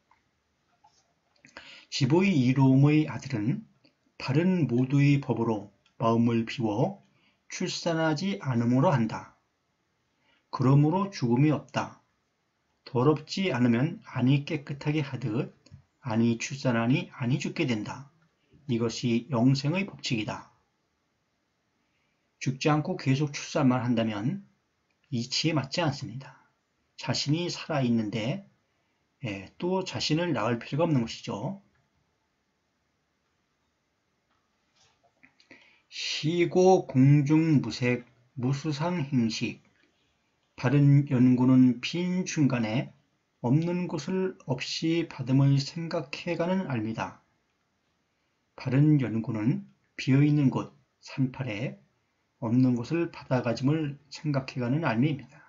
Speaker 1: 집의 이로움의 아들은 바른 모두의 법으로 마음을 비워 출산하지 않음으로 한다. 그러므로 죽음이 없다. 더럽지 않으면 안이 깨끗하게 하듯 안이 출산하니 안이 죽게 된다. 이것이 영생의 법칙이다. 죽지 않고 계속 출산만 한다면 이치에 맞지 않습니다. 자신이 살아있는데 또 자신을 낳을 필요가 없는 것이죠. 시고 공중무색 무수상행식 바른 연구는 빈 중간에 없는 곳을 없이 받음을 생각해가는 알미다. 바른 연구는 비어있는 곳 산팔에 없는 곳을 받아가짐을 생각해가는 알미입니다.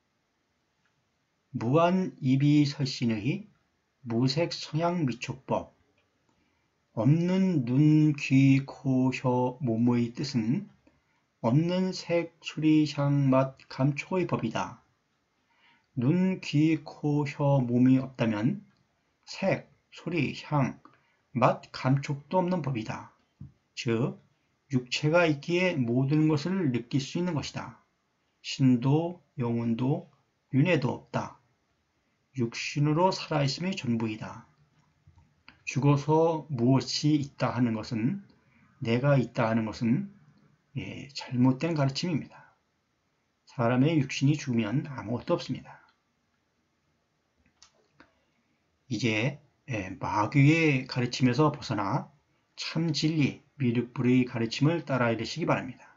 Speaker 1: 무한 이비설신의 무색 성향 미촉법 없는 눈, 귀, 코, 혀, 몸의 뜻은 없는 색, 소리, 향, 맛, 감촉의 법이다. 눈, 귀, 코, 혀, 몸이 없다면 색, 소리, 향, 맛, 감촉도 없는 법이다. 즉, 육체가 있기에 모든 것을 느낄 수 있는 것이다. 신도, 영혼도, 윤회도 없다. 육신으로 살아있음이 전부이다. 죽어서 무엇이 있다 하는 것은 내가 있다 하는 것은 잘못된 가르침입니다. 사람의 육신이 죽으면 아무것도 없습니다. 이제 마귀의 가르침에서 벗어나 참 진리, 미륵불의 가르침을 따라 이르시기 바랍니다.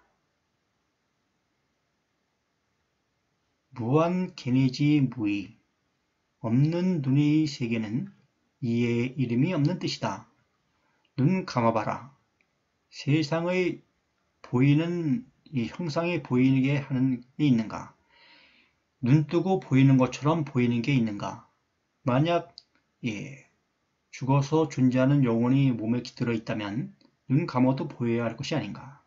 Speaker 1: 무한 개내지 무의 없는 눈의 세계는 이의 이름이 없는 뜻이다. 눈 감아봐라. 세상의 보이는 이 형상이 보이게 하는 게 있는가? 눈 뜨고 보이는 것처럼 보이는 게 있는가? 만약 죽어서 존재하는 영혼이 몸에 깃들어 있다면 눈 감아도 보여야 할 것이 아닌가?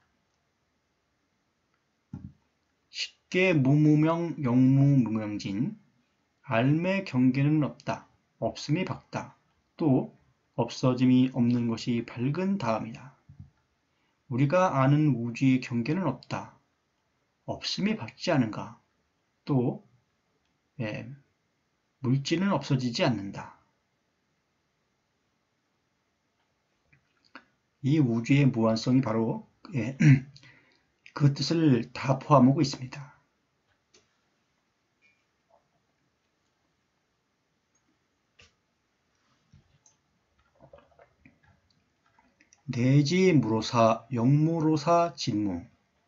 Speaker 1: 쉽게 무무명 영무무명진 알매 경계는 없다. 없음이 밝다. 또 없어짐이 없는 것이 밝은 다음이다. 우리가 아는 우주의 경계는 없다. 없음이 밝지 않은가? 또 물질은 없어지지 않는다. 이 우주의 무한성이 바로 그 뜻을 다 포함하고 있습니다. 내지 무로사 영무로사 진무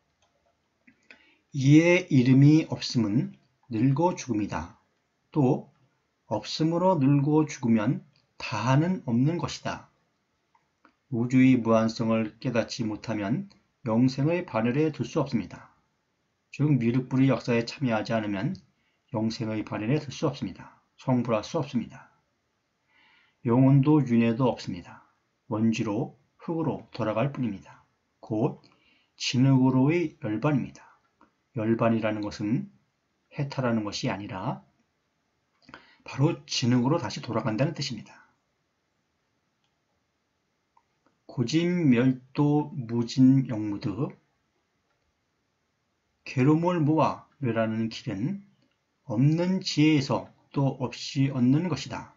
Speaker 1: 이의 이름이 없음은 늙어 죽음이다. 또 없음으로 늙어 죽으면 다하는 없는 것이다. 우주의 무한성을 깨닫지 못하면 영생의 반열에 들 수 없습니다. 즉 미륵불의 역사에 참여하지 않으면 영생의 반열에 들 수 없습니다. 성불할 수 없습니다. 영혼도 윤회도 없습니다. 원지로 흙으로 돌아갈 뿐입니다. 곧 진흙으로의 열반입니다. 열반이라는 것은 해탈하는 것이 아니라 바로 진흙으로 다시 돌아간다는 뜻입니다. 고진멸도 무진영무득 괴로움을 모아 멸하는 길은 없는 지혜에서 또 없이 얻는 것이다.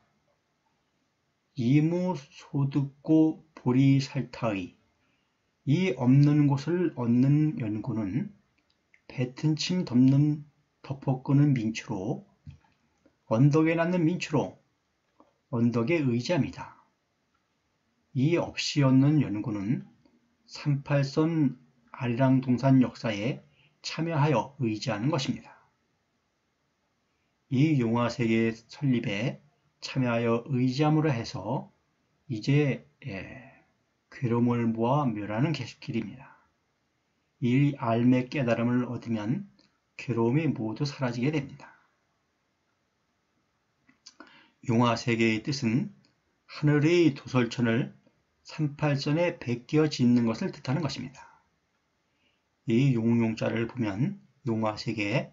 Speaker 1: 이무소득고 보리살타의 이 없는 곳을 얻는 연구는 뱉은 침 덮어끄는 민추로 언덕에 낳는 민추로 언덕에 의지합니다. 이 없이 얻는 연구는 38선 아리랑동산 역사에 참여하여 의지하는 것입니다. 이 용화세계 설립에 참여하여 의지함으로 해서 이제 괴로움을 모아 멸하는 길입니다. 이 알매 깨달음을 얻으면 괴로움이 모두 사라지게 됩니다. 용화세계의 뜻은 하늘의 도솔천을 38선에 베끼어 짓는 것을 뜻하는 것입니다. 이 용용자를 보면 용화세계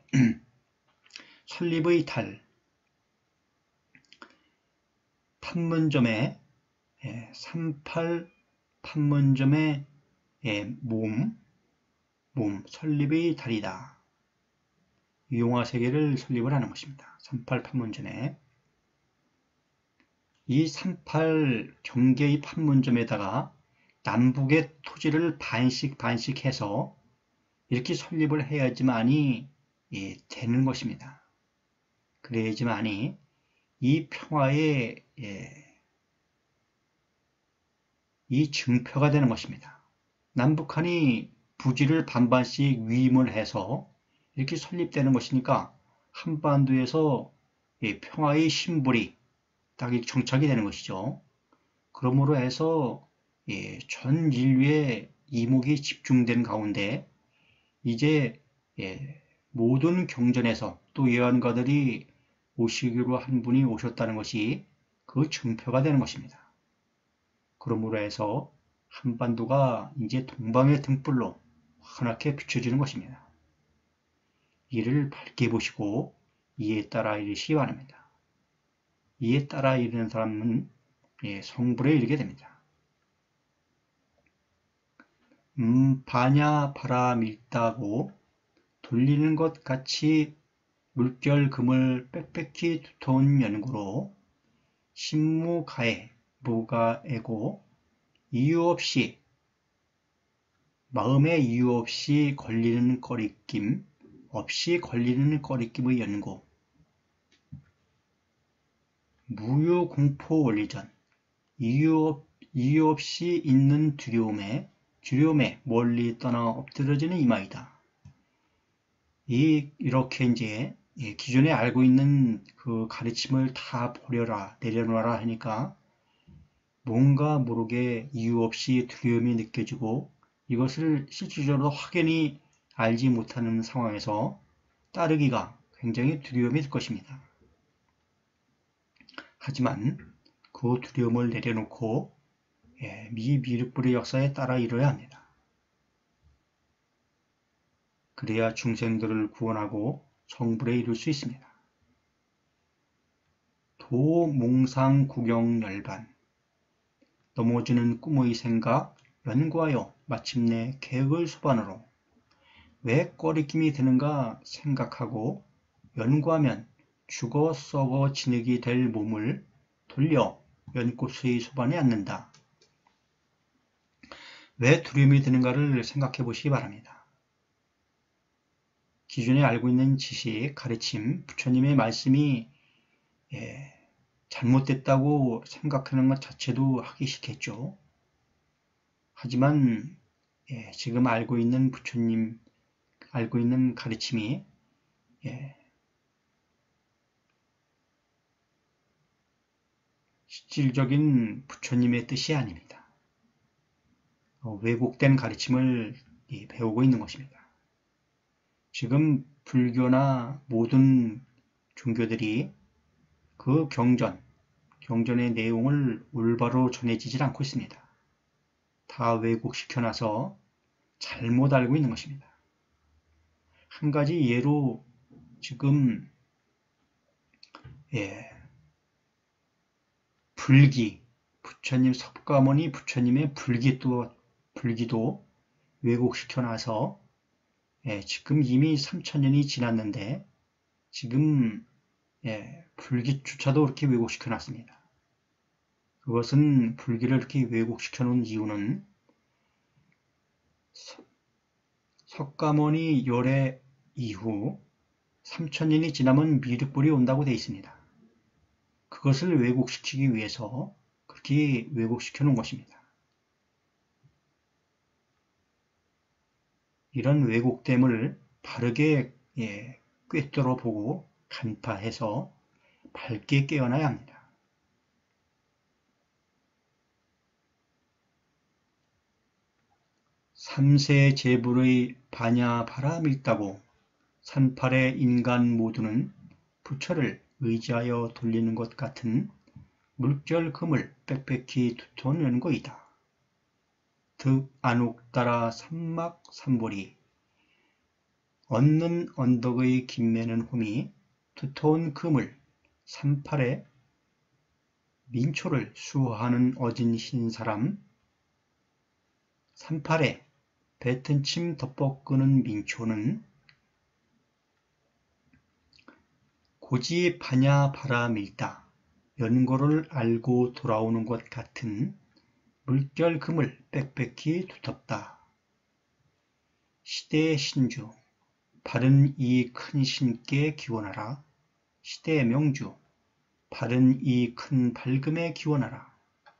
Speaker 1: 설립의 달, 판문점에 38 판문점의 몸, 설립의 달이다. 용화세계를 설립을 하는 것입니다. 38 판문점에 이 38 경계의 판문점에다가 남북의 토지를 반씩해서 이렇게 설립을 해야지만이 되는 것입니다. 그래야지만이 이 평화의 이 증표가 되는 것입니다. 남북한이 부지를 반반씩 위임을 해서 이렇게 설립되는 것이니까 한반도에서 평화의 심볼이 딱 정착이 되는 것이죠. 그러므로 해서 전 인류의 이목이 집중된 가운데 이제 모든 경전에서 또 예언가들이 오시기로 한 분이 오셨다는 것이 그 증표가 되는 것입니다. 그러므로 해서 한반도가 이제 동방의 등불로 환하게 비춰지는 것입니다. 이를 밝게 보시고 이에 따라 이르시기 바랍니다. 이에 따라 이르는 사람은 성불에 이르게 됩니다. 바냐 바라 밀다고 돌리는 것 같이 물결 금을 빽빽히 두터운 연구로 신무가에 무가애고 이유 없이 마음에 이유 없이 걸리는 꺼리낌 의 연구 무유공포 원리전 이유 없이 있는 두려움에 멀리 떠나 엎드러지는 이마이다. 이렇게 이제 기존에 알고 있는 그 가르침을 다 버려라, 내려놓아라 하니까 뭔가 모르게 이유 없이 두려움이 느껴지고 이것을 실질적으로 확연히 알지 못하는 상황에서 따르기가 굉장히 두려움이 들 것입니다. 하지만 그 두려움을 내려놓고 미륵불의 역사에 따라 이뤄야 합니다. 그래야 중생들을 구원하고 성불에 이룰 수 있습니다. 도몽상구경열반 넘어지는 꿈의 생각 연구하여 마침내 계획을 수반으로 왜 꺼리낌이 드는가 생각하고 연구하면 죽어 썩어 진흙이 될 몸을 돌려 연꽃의 수반에 앉는다. 왜 두려움이 드는가를 생각해 보시기 바랍니다. 기존에 알고 있는 지식, 가르침, 부처님의 말씀이 잘못됐다고 생각하는 것 자체도 하기 싫겠죠. 하지만 지금 알고 있는 부처님, 알고 있는 가르침이 실질적인 부처님의 뜻이 아닙니다. 왜곡된 가르침을 배우고 있는 것입니다. 지금 불교나 모든 종교들이 그 경전의 내용을 올바로 전해지질 않고 있습니다. 다 왜곡시켜놔서 잘못 알고 있는 것입니다. 한 가지 예로 지금 불기, 부처님 석가모니 부처님의 불기도 왜곡시켜놔서 지금 이미 3000년이 지났는데 지금 불기주차도 이렇게 왜곡시켜 놨습니다. 그것은 불기를 이렇게 왜곡시켜 놓은 이유는 석가모니 열애 이후 3000년이 지나면 미륵불이 온다고 되어 있습니다. 그것을 왜곡시키기 위해서 그렇게 왜곡시켜 놓은 것입니다. 이런 왜곡됨을 바르게 꿰뚫어 보고 간파해서 밝게 깨어나야 합니다. 삼세 제불의 반야 바람일다고 산팔의 인간 모두는 부처를 의지하여 돌리는 것 같은 물결 금을 빽빽히 두터운 연고이다. 득 안옥따라 삼막 삼보리 얻는 언덕의 김매는 홈이 두터운 금을 삼팔에 민초를 수호하는 어진 흰사람 삼팔에 뱉은 침 덮어 끄는 민초는 고지 반야 바람일다. 연고를 알고 돌아오는 것 같은 물결 금을 빽빽히 두텁다. 시대의 신주, 바른 이 큰 신께 기원하라. 시대의 명주, 바른 이 큰 밝음에 기원하라.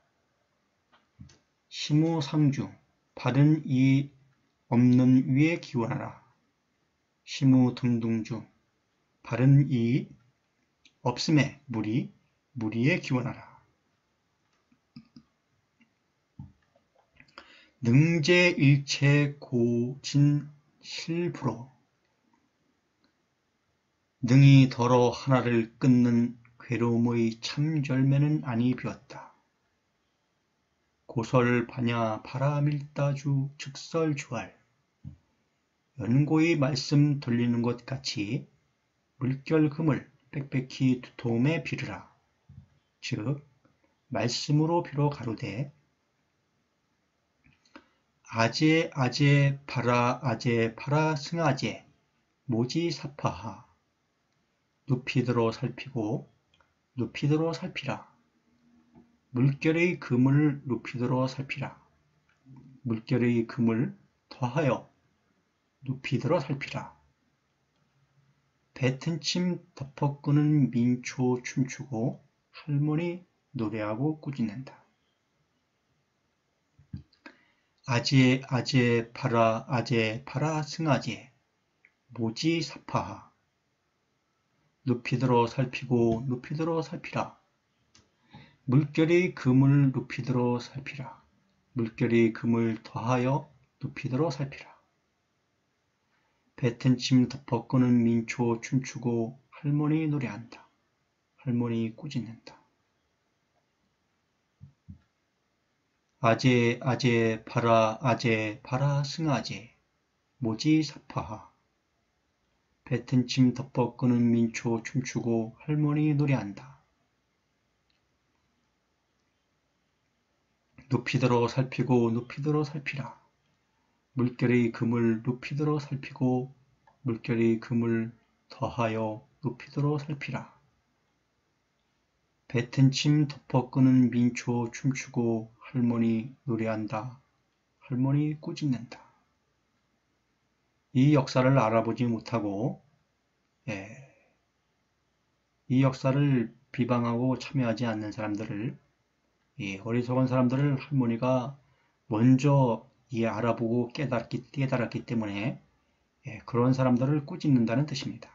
Speaker 1: 시무상주, 바른 이 없는 위에 기원하라. 시무등등주, 바른 이 없음에 무리에 기원하라. 능제일체 고진 실부로 능이 더러 하나를 끊는 괴로움의 참절매는 아니 비었다. 고설 반야 바라밀다주 즉설주알 연고의 말씀 돌리는 것 같이 물결 금을 빽빽히 두터움에 비르라. 즉 말씀으로 비로 가로되 아제 아제 파라 승아제 모지사파하 누피들어 살피고 누피들어 살피라. 물결의 금을 누피들어 살피라. 물결의 금을 더하여 누피들어 살피라. 뱉은 침 덮어 끄는 민초 춤추고 할머니 노래하고 꾸짖는다. 아제 파라 승아제 모지사파하 누피들어 살피고 누피들어 살피라. 물결의 금을 누피들어 살피라. 물결의 금을 더하여 누피들어 살피라. 뱉은 침 덮어 끄는 민초 춤추고 할머니 노래한다. 할머니 꾸짖는다. 아제 파라 승아제 모지사파하 뱉은 침 덮어 끄는 민초 춤추고 할머니 노래한다. 누피들어 살피고 누피들어 살피라. 물결의 금을 누피들어 살피고 물결의 금을 더하여 누피들어 살피라. 뱉은 침 덮어 끄는 민초 춤추고 할머니 노래한다. 할머니 꾸짖는다. 이 역사를 알아보지 못하고 이 역사를 비방하고 참여하지 않는 사람들을 어리석은 사람들을 할머니가 먼저 알아보고 깨달았기 때문에 그런 사람들을 꾸짖는다는 뜻입니다.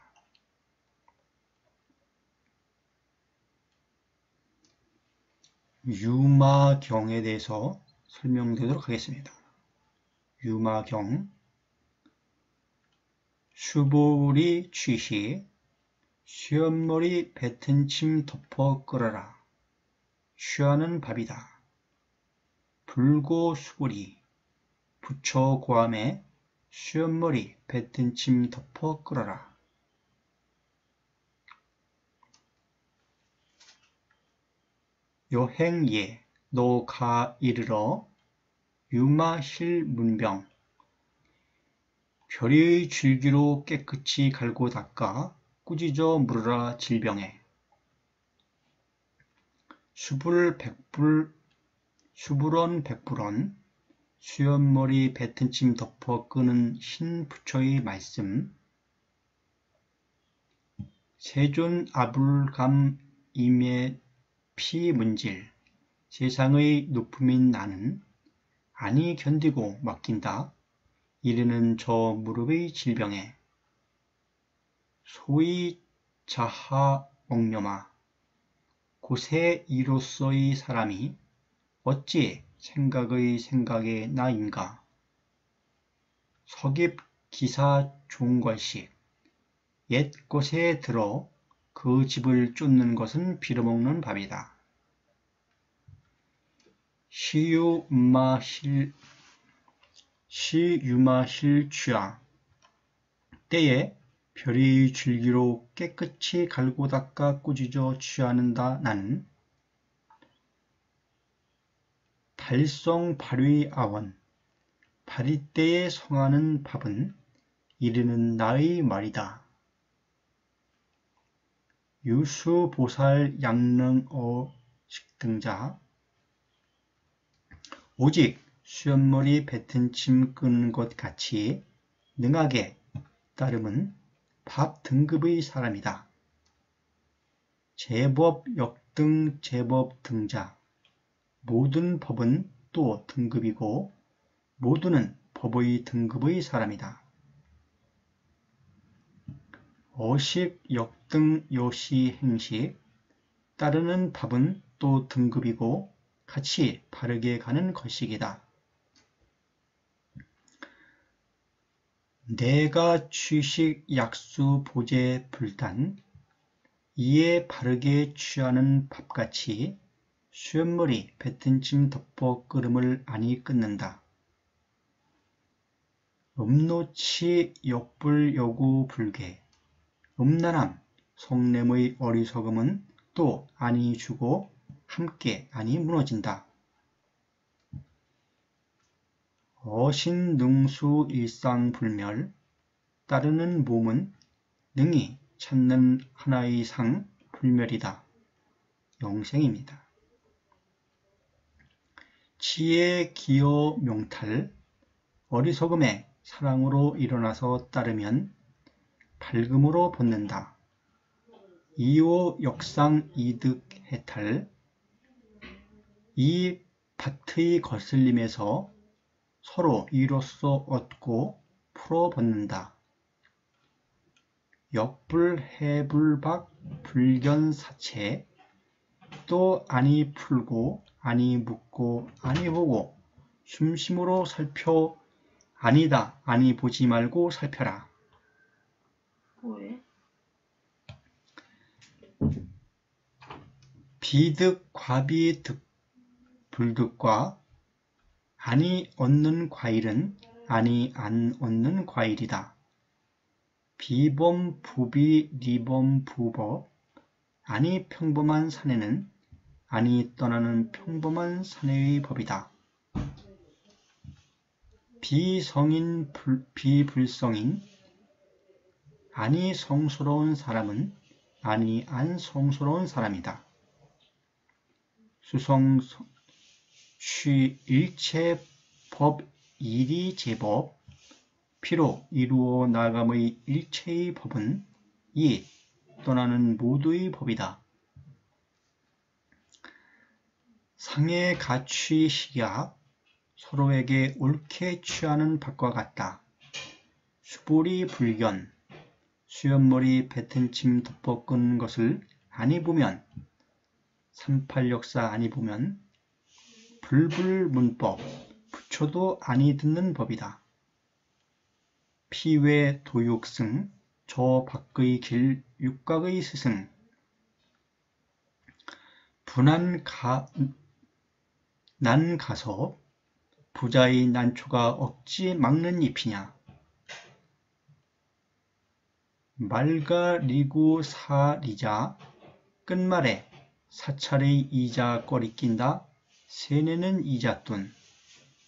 Speaker 1: 유마경에 대해서 설명드리도록 하겠습니다. 유마경 수보리 취시 시엄머리 뱉은 침 덮어 끓어라. 쉬하는 밥이다. 불고 수보리 부처 고함에 시엄머리 뱉은 침 덮어 끓어라. 여행예 너 가 이르러 유마실 문병 별의 줄기로 깨끗이 갈고 닦아 꾸짖어 물으라 질병에. 수불원 백불원 수염머리 뱉은 침 덮어 끄는 신부처의 말씀. 세존 아불감 임의 피문질 세상의 높음인 나는 아니 견디고 맡긴다. 이르는 저 무릎의 질병에. 소위 자하 옥념아 고세 이로서의 사람이 어찌 생각의 생각에 나인가. 서깁 기사 종걸식 옛 곳에 들어 그 집을 쫓는 것은 빌어먹는 밥이다. 시유마실 취하 때에 별의 줄기로 깨끗이 갈고 닦아 꾸짖어 취하는다. 나는 달성 발의 아원 발이때에 성하는 밥은 이르는 나의 말이다. 유수보살 양릉어 식등자 오직 수염머리 뱉은 침 끄는 것 같이 능하게 따름은 밥 등급의 사람이다. 제법 역등 제법 등자 모든 법은 또 등급이고 모두는 법의 등급의 사람이다. 어식 역등 요시 행식 따르는 밥은 또 등급이고 같이 바르게 가는 것이기다. 내가 취식 약수 보제 불단 이에 바르게 취하는 밥같이 수염머리 뱉은 침 덮어 끓음을 아니 끊는다. 음노치 역불여구 불괴 음란함 속냄의 어리석음은 또 아니 주고 함께 아니 무너진다. 어신능수 일상불멸 따르는 몸은 능히 찾는 하나의 상 불멸이다. 영생입니다. 치에 기어 명탈 어리석음에 사랑으로 일어나서 따르면 밝음으로 벗는다. 이오 역상 이득 해탈 이 밭의 거슬림에서 서로 이로써 얻고 풀어 벗는다. 역불해불박 불견사체 또 아니 풀고 아니 묻고 아니 보고 숨심으로 살펴 아니다 아니 보지 말고 살펴라.
Speaker 2: 뭐해?
Speaker 1: 비득 과비 득 불득과 아니 얻는 과일은 아니 안 얻는 과일이다. 비범 부비 리범 부법 아니 평범한 사내는 아니 떠나는 평범한 사내의 법이다. 비성인 비불성인 아니 성스러운 사람은 아니 안 성스러운 사람이다. 수성 취 일체 법 일이 제법 피로 이루어 나감의 일체의 법은 이 떠나는 모두의 법이다. 상의 가취 식야 서로에게 옳게 취하는 밥과 같다. 수불이 불견 수염머리 뱉은 침 덮어 끄는 것을 아니 보면 38역사 아니 보면 불불문법 부처도 아니 듣는 법이다. 피외 도육승 저 밖의 길 육각의 스승 난 가서 부자의 난초가 억지 막는 잎이냐. 말가리구 사리자 끝말에 사찰의 이자 꺼리 낀다. 세네는 이잣돈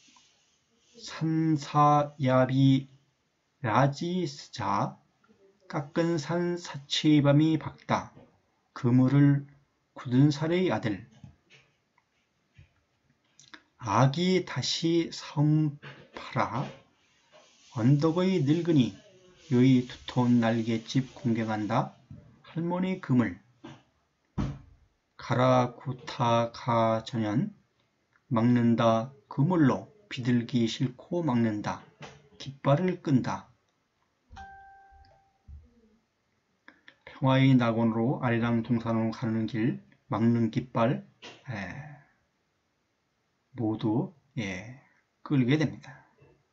Speaker 1: 산사야비 라지스자 깎은 산 사치의 밤이 밝다. 그물을 굳은 살의 아들. 아기 다시 사움 팔아. 언덕의 늙은이 여의 두터운 날갯집 공경한다. 할머니 그물. 가라 구타 가 전연. 막는다. 그물로 비둘기 싣고 막는다. 깃발을 끈다. 평화의 낙원으로 아리랑 동산으로 가는 길 막는 깃발 모두 끌게 됩니다.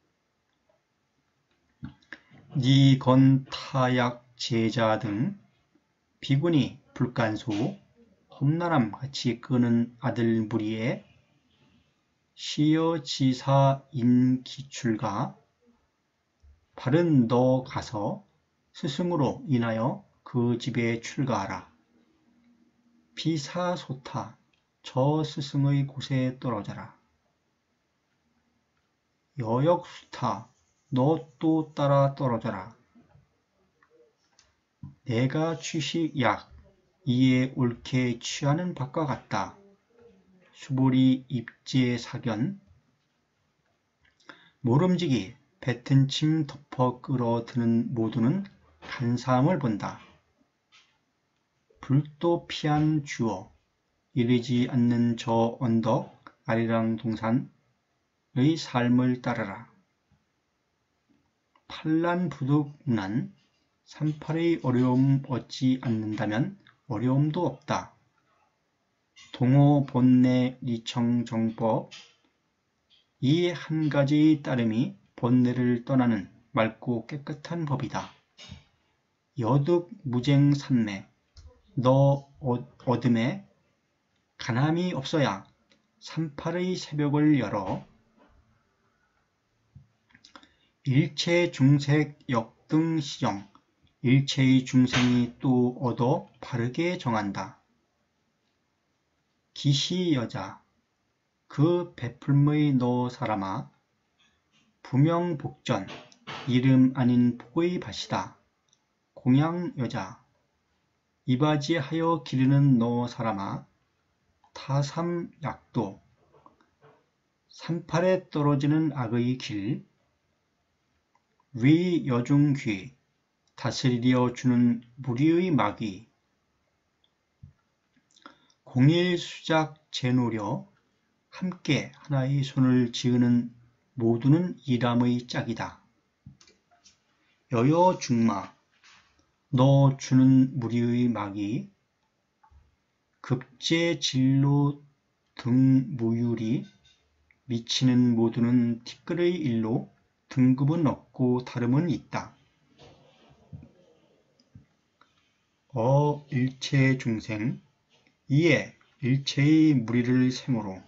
Speaker 1: 니건 타약 제자 등 비군이 불간소 험난함 같이 끄는 아들 무리에 시여 지사 인기출가 바른 너 가서 스승으로 인하여 그 집에 출가하라. 비사소타 저 스승의 곳에 떨어져라. 여역수타 너 또 따라 떨어져라. 내가 취식 약 이에 옳게 취하는 바과 같다. 수보리 입제 사견 모름지기 뱉은 침 덮어 끌어드는 모두는 간사함을 본다. 불도 피한 주어 이르지 않는 저 언덕 아리랑 동산의 삶을 따르라. 판란부득난 38의 어려움 얻지 않는다면 어려움도 없다. 동호 본내 리청정법 이 한 가지의 따름이 본내를 떠나는 맑고 깨끗한 법이다. 여득 무쟁 산매 너 어둠에 간함이 없어야 38의 새벽을 열어 일체 중색 역등 시정 일체의 중생이 또 얻어 바르게 정한다. 기시 여자 그 베풀의 너 사람아 부명복전 이름 아닌 복의 밭이다. 공양 여자 이바지하여 기르는 너 사람아 타삼 약도 38에 떨어지는 악의 길 위 여중귀 다스리려 주는 무리의 마귀 공일수작 제노려 함께 하나의 손을 지으는 모두는 이람의 짝이다. 여여중마 너 주는 무리의 마귀 급제진로 등무율이 미치는 모두는 티끌의 일로 등급은 없고 다름은 있다. 일체 중생 이에 일체의 무리를 생으로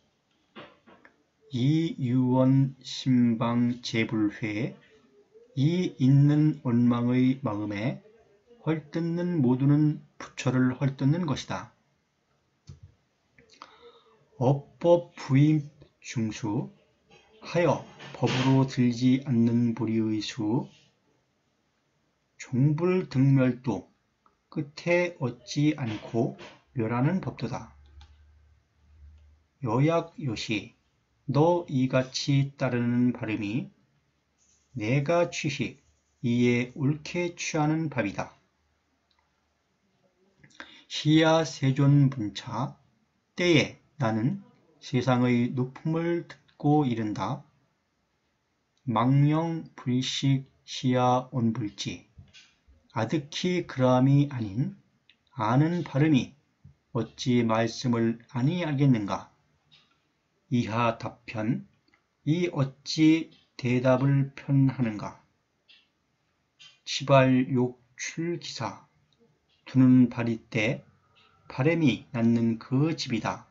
Speaker 1: 이유원 신방 제불회 이 있는 원망의 마음에 헐뜯는 모두는 부처를 헐뜯는 것이다. 업법 부임 중수 하여 법으로 들지 않는 불의의 수 종불등멸도 끝에 얻지 않고 멸하는 법도다. 여약요시 너 이같이 따르는 발음이 내가 취식 이에 옳게 취하는 밥이다. 시야 세존분차 때에 나는 세상의 높음을 듣고 이른다. 망령 불식 시야 온불지 아득히 그람이 아닌 아는 발음이 어찌 말씀을 아니하겠는가. 이하 답편 이 어찌 대답을 편하는가. 치발욕 출기사 두는 발이 때 바람이 낳는 그 집이다.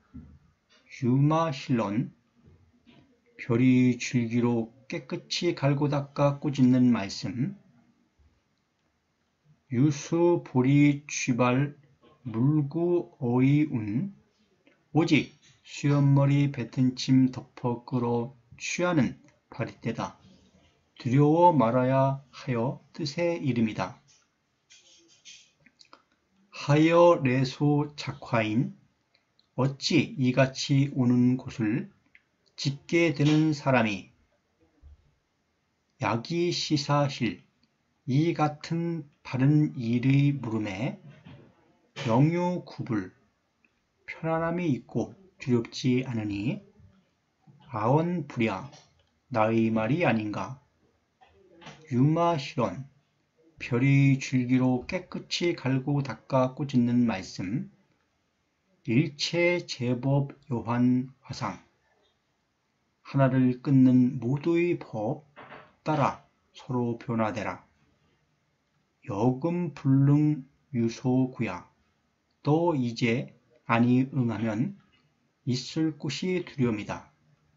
Speaker 1: 유마힐론 별이 줄기로 깨끗이 갈고 닦아 꾸짖는 말씀 유수보리 취발 물구 어이운 오직 수염머리 뱉은 침 덮어 끌어 취하는 바리떼다. 두려워 말아야 하여 뜻의 이름이다. 하여 레소 작화인 어찌 이같이 오는 곳을 짓게 되는 사람이 야기 시사실 이 같은 바른 일의 물음에 영유 구불 편안함이 있고 두렵지 않으니 아원 불야 나의 말이 아닌가. 유마실원 별의 줄기로 깨끗이 갈고 닦아 꾸짖는 말씀. 일체 제법 요한 화상 하나를 끊는 모두의 법 따라 서로 변화되라. 여금 불능 유소구야 또 이제 아니 응하면 있을 곳이 두려움이다.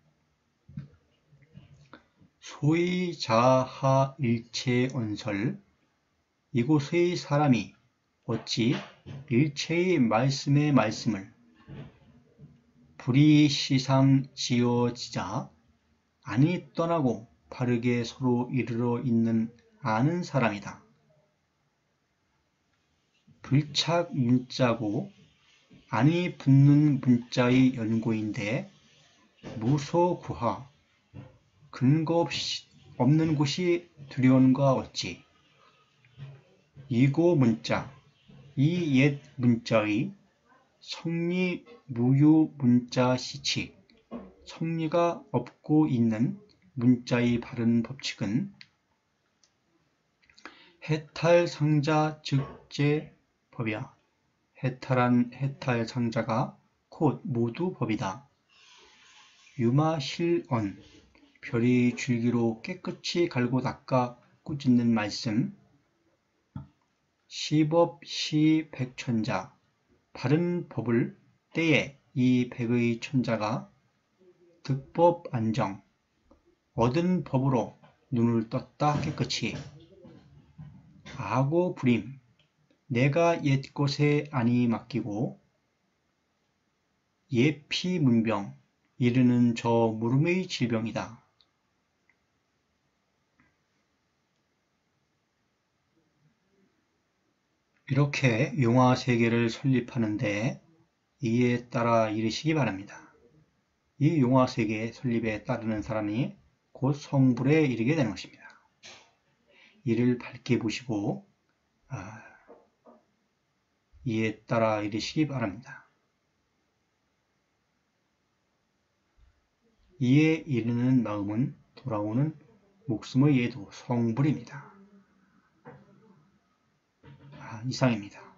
Speaker 1: 소위 자하 일체 언설 이곳의 사람이 어찌 일체의 말씀의 말씀을 불이 시상 지어지자 아니 떠나고 바르게 서로 이르러 있는 아는 사람이다. 불착 문자고 아니 붙는 문자의 연고인데 무소구하 근거 없는 곳이 두려움과 어찌. 이고 문자 이 옛 문자의 성리 무유 문자 시치 성리가 없고 있는 문자의 바른 법칙은 해탈 상자 즉제 법이야. 해탈한 해탈 상자가 곧 모두 법이다. 유마실언 별의 줄기로 깨끗이 갈고 닦아 꾸짖는 말씀. 시법 시백천자 바른 법을 때에 이 백의 천자가 득법 안정 얻은 법으로 눈을 떴다 깨끗이. 아고 불임 내가 옛 것에 아니 맡기고 예피 문병 이르는 저 물음의 질병이다. 이렇게 용화세계를 설립하는데 이에 따라 이르시기 바랍니다. 이 용화세계 설립에 따르는 사람이 곧 성불에 이르게 되는 것입니다. 이를 밝게 보시고 이에 따라 이르시기 바랍니다. 이에 이르는 마음은 돌아오는 목숨의 예도 성불입니다. 이상입니다.